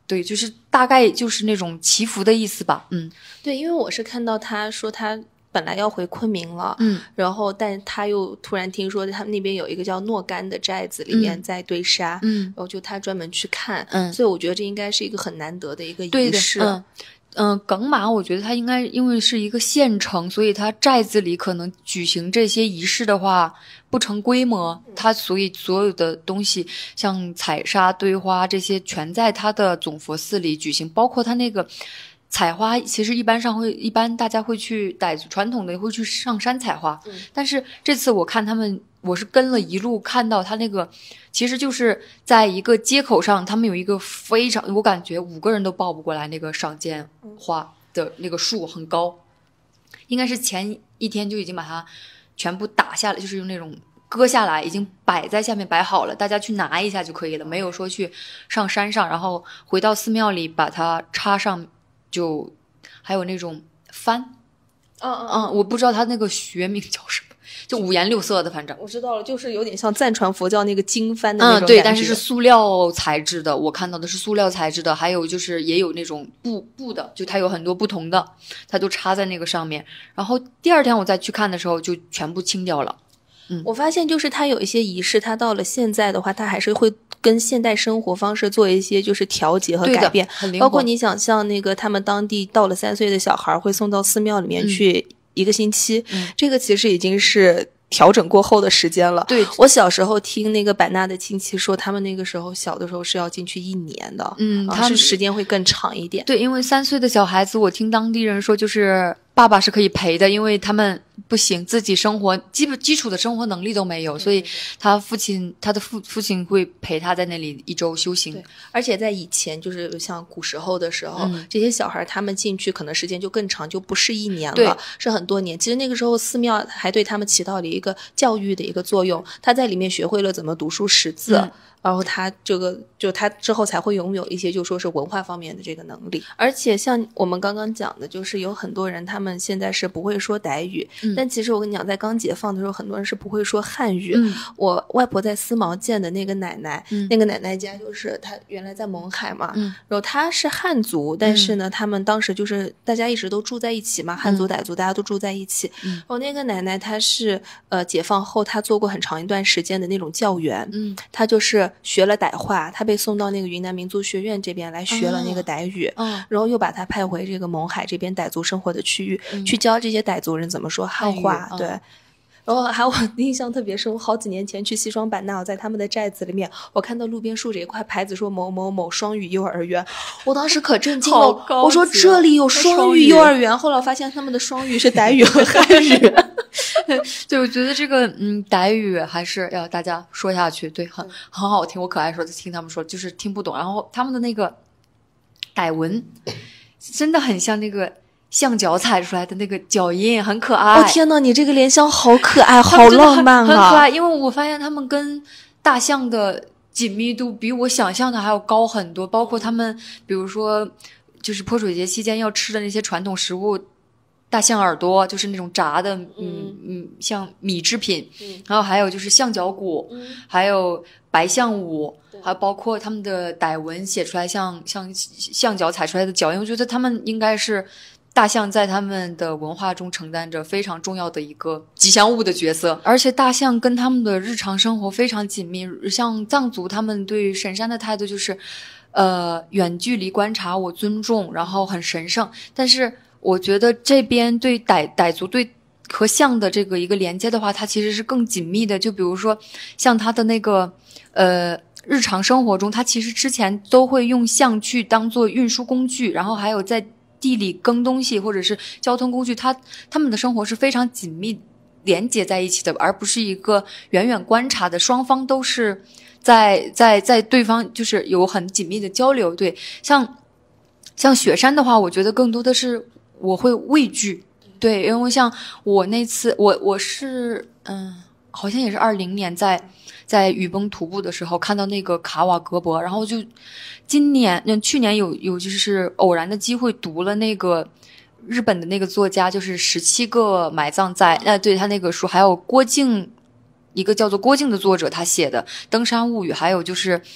对，就是大概就是那种祈福的意思吧。 对，因为我是看到他说他本来要回昆明了，然后但他又突然听说他们那边有一个叫诺干的寨子，里面在堆沙，然后就他专门去看，所以我觉得这应该是一个很难得的一个仪式。 耿马我觉得它应该因为是一个县城，所以它寨子里可能举行这些仪式的话不成规模，它所以所有的东西像采沙堆花这些全在它的总佛寺里举行，包括它那个采花，其实一般大家会去傣族传统的会去上山采花，但是这次我看他们，我是跟了一路看到他那个，其实就是在一个街口上，他们有一个非常，我感觉5个人都抱不过来那个赏剑花的那个树很高，应该是前一天就已经把它全部打下来，就是用那种割下来，已经摆在下面摆好了，大家去拿一下就可以了，没有说去上山上，然后回到寺庙里把它插上。就还有那种幡，我不知道它那个学名叫什么，就5颜6色的，反正我知道了，就是有点像藏传佛教那个经幡的那种感觉。 对，但是是塑料材质的，我看到的是塑料材质的，还有就是也有那种布的，就它有很多不同的，它都插在那个上面。然后第2天我再去看的时候，就全部清掉了。 我发现就是它有一些仪式，它到了现在的话，它还是会跟现代生活方式做一些就是调节和改变，包括你想像那个他们当地到了3岁的小孩会送到寺庙里面去1个星期，这个其实已经是调整过后的时间了。 对， 我小时候听那个版纳的亲戚说，他们那个时候小的时候是要进去1年的，他们时间会更长一点。 对，因为3岁的小孩子，我听当地人说，就是爸爸是可以陪的，因为他们不行，自己生活基础的生活能力都没有，所以他的父亲会陪他在那里1周修行。 对，而且在以前就是像古时候的时候，这些小孩他们进去可能时间就更长，就不是1年了，是很多年。其实那个时候寺庙还对他们起到了一个教育的一个作用，他在里面学会了怎么读书识字。然后他他之后才会拥有一些就说是文化方面的这个能力。而且像我们刚刚讲的，就是有很多人他们现在是不会说傣语，但其实我跟你讲，在刚解放的时候，很多人是不会说汉语。我外婆在思茅见的那个奶奶，那个奶奶家就是她原来在勐海嘛，然后她是汉族，但是呢，他们当时就是大家一直都住在一起嘛，汉族傣族大家都住在一起。然后那个奶奶她是解放后她做过很长一段时间的那种教员，她就是学了傣话，他被送到那个云南民族学院这边来学了那个傣语，然后又把他派回这个勐海这边傣族生活的区域，去教这些傣族人怎么说汉话。对，然后还有我印象特别深，我好几年前去西双版纳，我在他们的寨子里面，我看到路边竖着一块牌子说某某某双语幼儿园，我当时可震惊了，我说这里有双语幼儿园，后来我发现他们的双语是傣语和汉语。 对，我觉得这个傣语还是要大家说下去，对，很好听。我可爱说听他们说，就是听不懂。然后他们的那个傣文真的很像那个象脚踩出来的那个脚印，很可爱。 天哪，你这个联想好可爱，好浪漫啊！ 很可爱，因为我发现他们跟大象的紧密度比我想象的还要高很多，包括他们比如说就是泼水节期间要吃的那些传统食物。大象耳朵就是那种炸的，像米制品，然后还有就是象脚骨，还有白象舞，还有包括他们的傣文写出来像象脚踩出来的脚印，我觉得他们应该是大象在他们的文化中承担着非常重要的一个吉祥物的角色，而且大象跟他们的日常生活非常紧密，像藏族他们对神山的态度就是远距离观察我尊重，然后很神圣，但是我觉得这边对傣族对和象的这个一个连接的话，它其实是更紧密的。就比如说像它的那个日常生活中，它其实之前都会用象去当做运输工具，然后还有在地里耕东西或者是交通工具，他们的生活是非常紧密连接在一起的，而不是一个远远观察的，双方都是在对方就是有很紧密的交流。对，像雪山的话，我觉得更多的是我会畏惧，对，因为像我那次我是好像也是20年在雨崩徒步的时候看到那个卡瓦格博，然后就去年有就是偶然的机会读了那个日本的那个作家就是17个埋葬在对他那个书，还有郭靖一个叫做郭靖的作者他写的《登山物语》，还有就是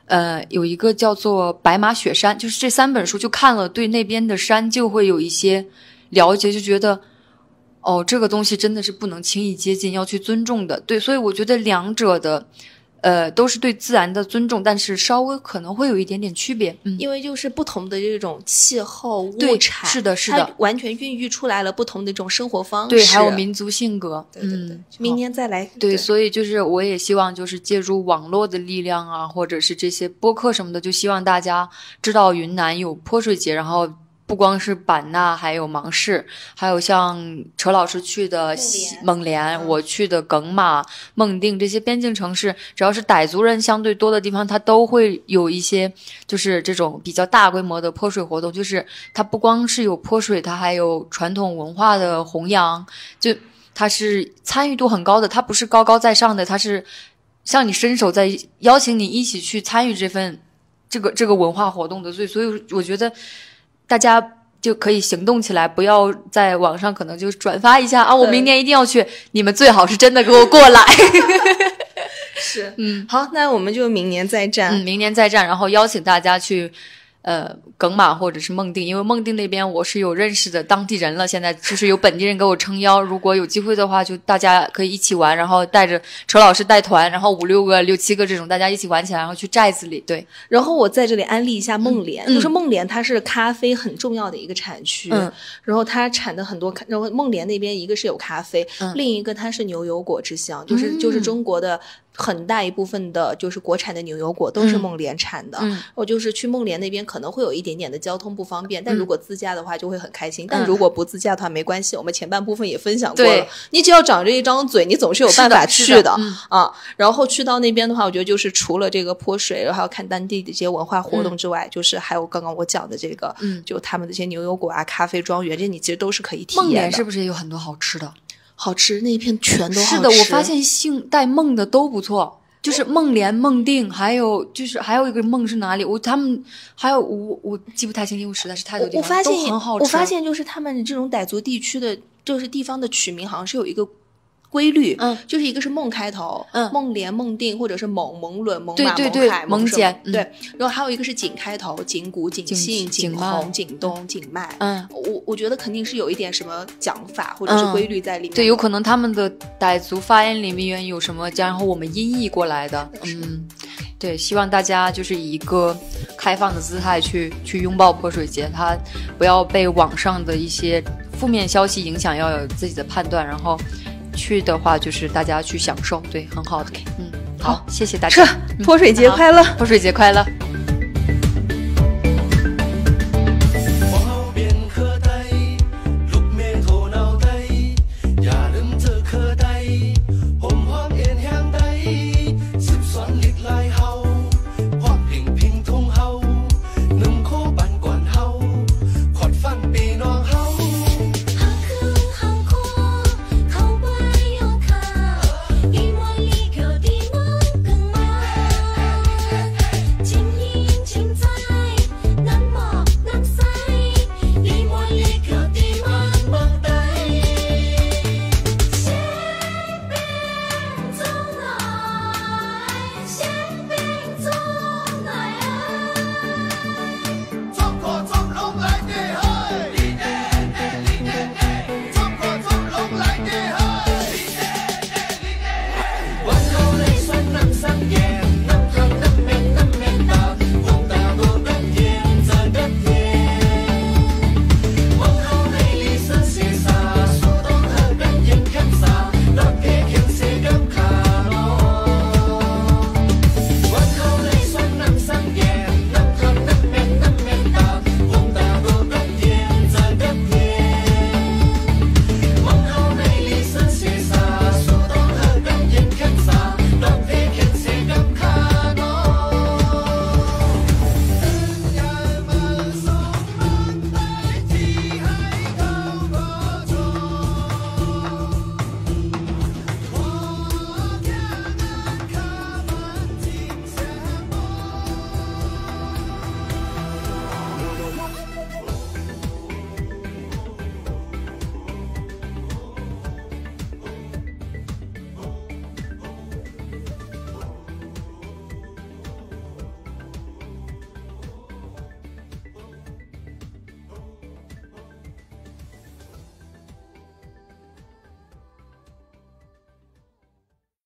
有一个叫做白马雪山，就是这3本书就看了，对那边的山就会有一些了解，就觉得这个东西真的是不能轻易接近，要去尊重的。对，所以我觉得两者的都是对自然的尊重，但是稍微可能会有一点点区别。 因为就是不同的这种气候物产， 是的它完全孕育出来了不同的一种生活方式， 对，还有民族性格。 对对对，明年再来。 对，所以就是我也希望就是借助网络的力量啊，或者是这些播客什么的，就希望大家知道云南有泼水节，然后不光是版纳，还有芒市，还有像车老师去的勐连，我去的耿马、孟定这些边境城市，只要是傣族人相对多的地方，它都会有一些就是这种比较大规模的泼水活动。就是它不光是有泼水，它还有传统文化的弘扬，就它是参与度很高的，它不是高高在上的，它是向你伸手在邀请你一起去参与这个文化活动的。所以我觉得大家就可以行动起来，不要在网上可能就转发一下啊，我明年一定要去，你们最好是真的给我过来。 是，好，那我们就明年再战。 明年再战，然后邀请大家去耿马或者是孟定，因为孟定那边我是有认识的当地人了，现在就是有本地人给我撑腰，如果有机会的话就大家可以一起玩，然后带着车老师带团，然后5、6个、6、7个这种大家一起玩起来，然后去寨子里。对， 然后我在这里安利一下孟连，就是孟连它是咖啡很重要的一个产区，然后它产的很多，然后孟连那边一个是有咖啡，另一个它是牛油果之乡，就是中国的很大一部分的就是国产的牛油果都是孟连产的。我就是去孟连那边可能会有一点点的交通不方便，但如果自驾的话就会很开心，但如果不自驾的话没关系，我们前半部分也分享过了，你只要长着一张嘴你总是有办法去的啊。然后去到那边的话，我觉得就是除了这个泼水然后看当地的这些文化活动之外，就是还有刚刚我讲的这个就他们的这些牛油果啊、咖啡庄园，这你其实都是可以体验的。 孟连是不是也有很多好吃的？ 好吃，那一片全都好吃。 是的，我发现姓带孟的都不错，就是孟连、孟定，还有一个孟是哪里？他们还有我记不太清，因为实在是太多地方都很好吃。 我发现就是他们这种傣族地区的，就是地方的取名好像是有一个规律，就是一个是孟开头，孟连、孟定，或者是蒙伦、蒙马、蒙海、 蒙简， 对，然后还有一个是景开头，景谷、景信、景洪、景东、景迈。我觉得肯定是有一点什么讲法或者是规律在里面。 对，有可能他们的傣族发音里面有什么，然后我们音译过来的。对，希望大家就是以一个开放的姿态去拥抱泼水节，它不要被网上的一些负面消息影响，要有自己的判断，然后去的话就是大家去享受，对，很好的。好，谢谢大家。 泼水节快乐， 泼水节快乐。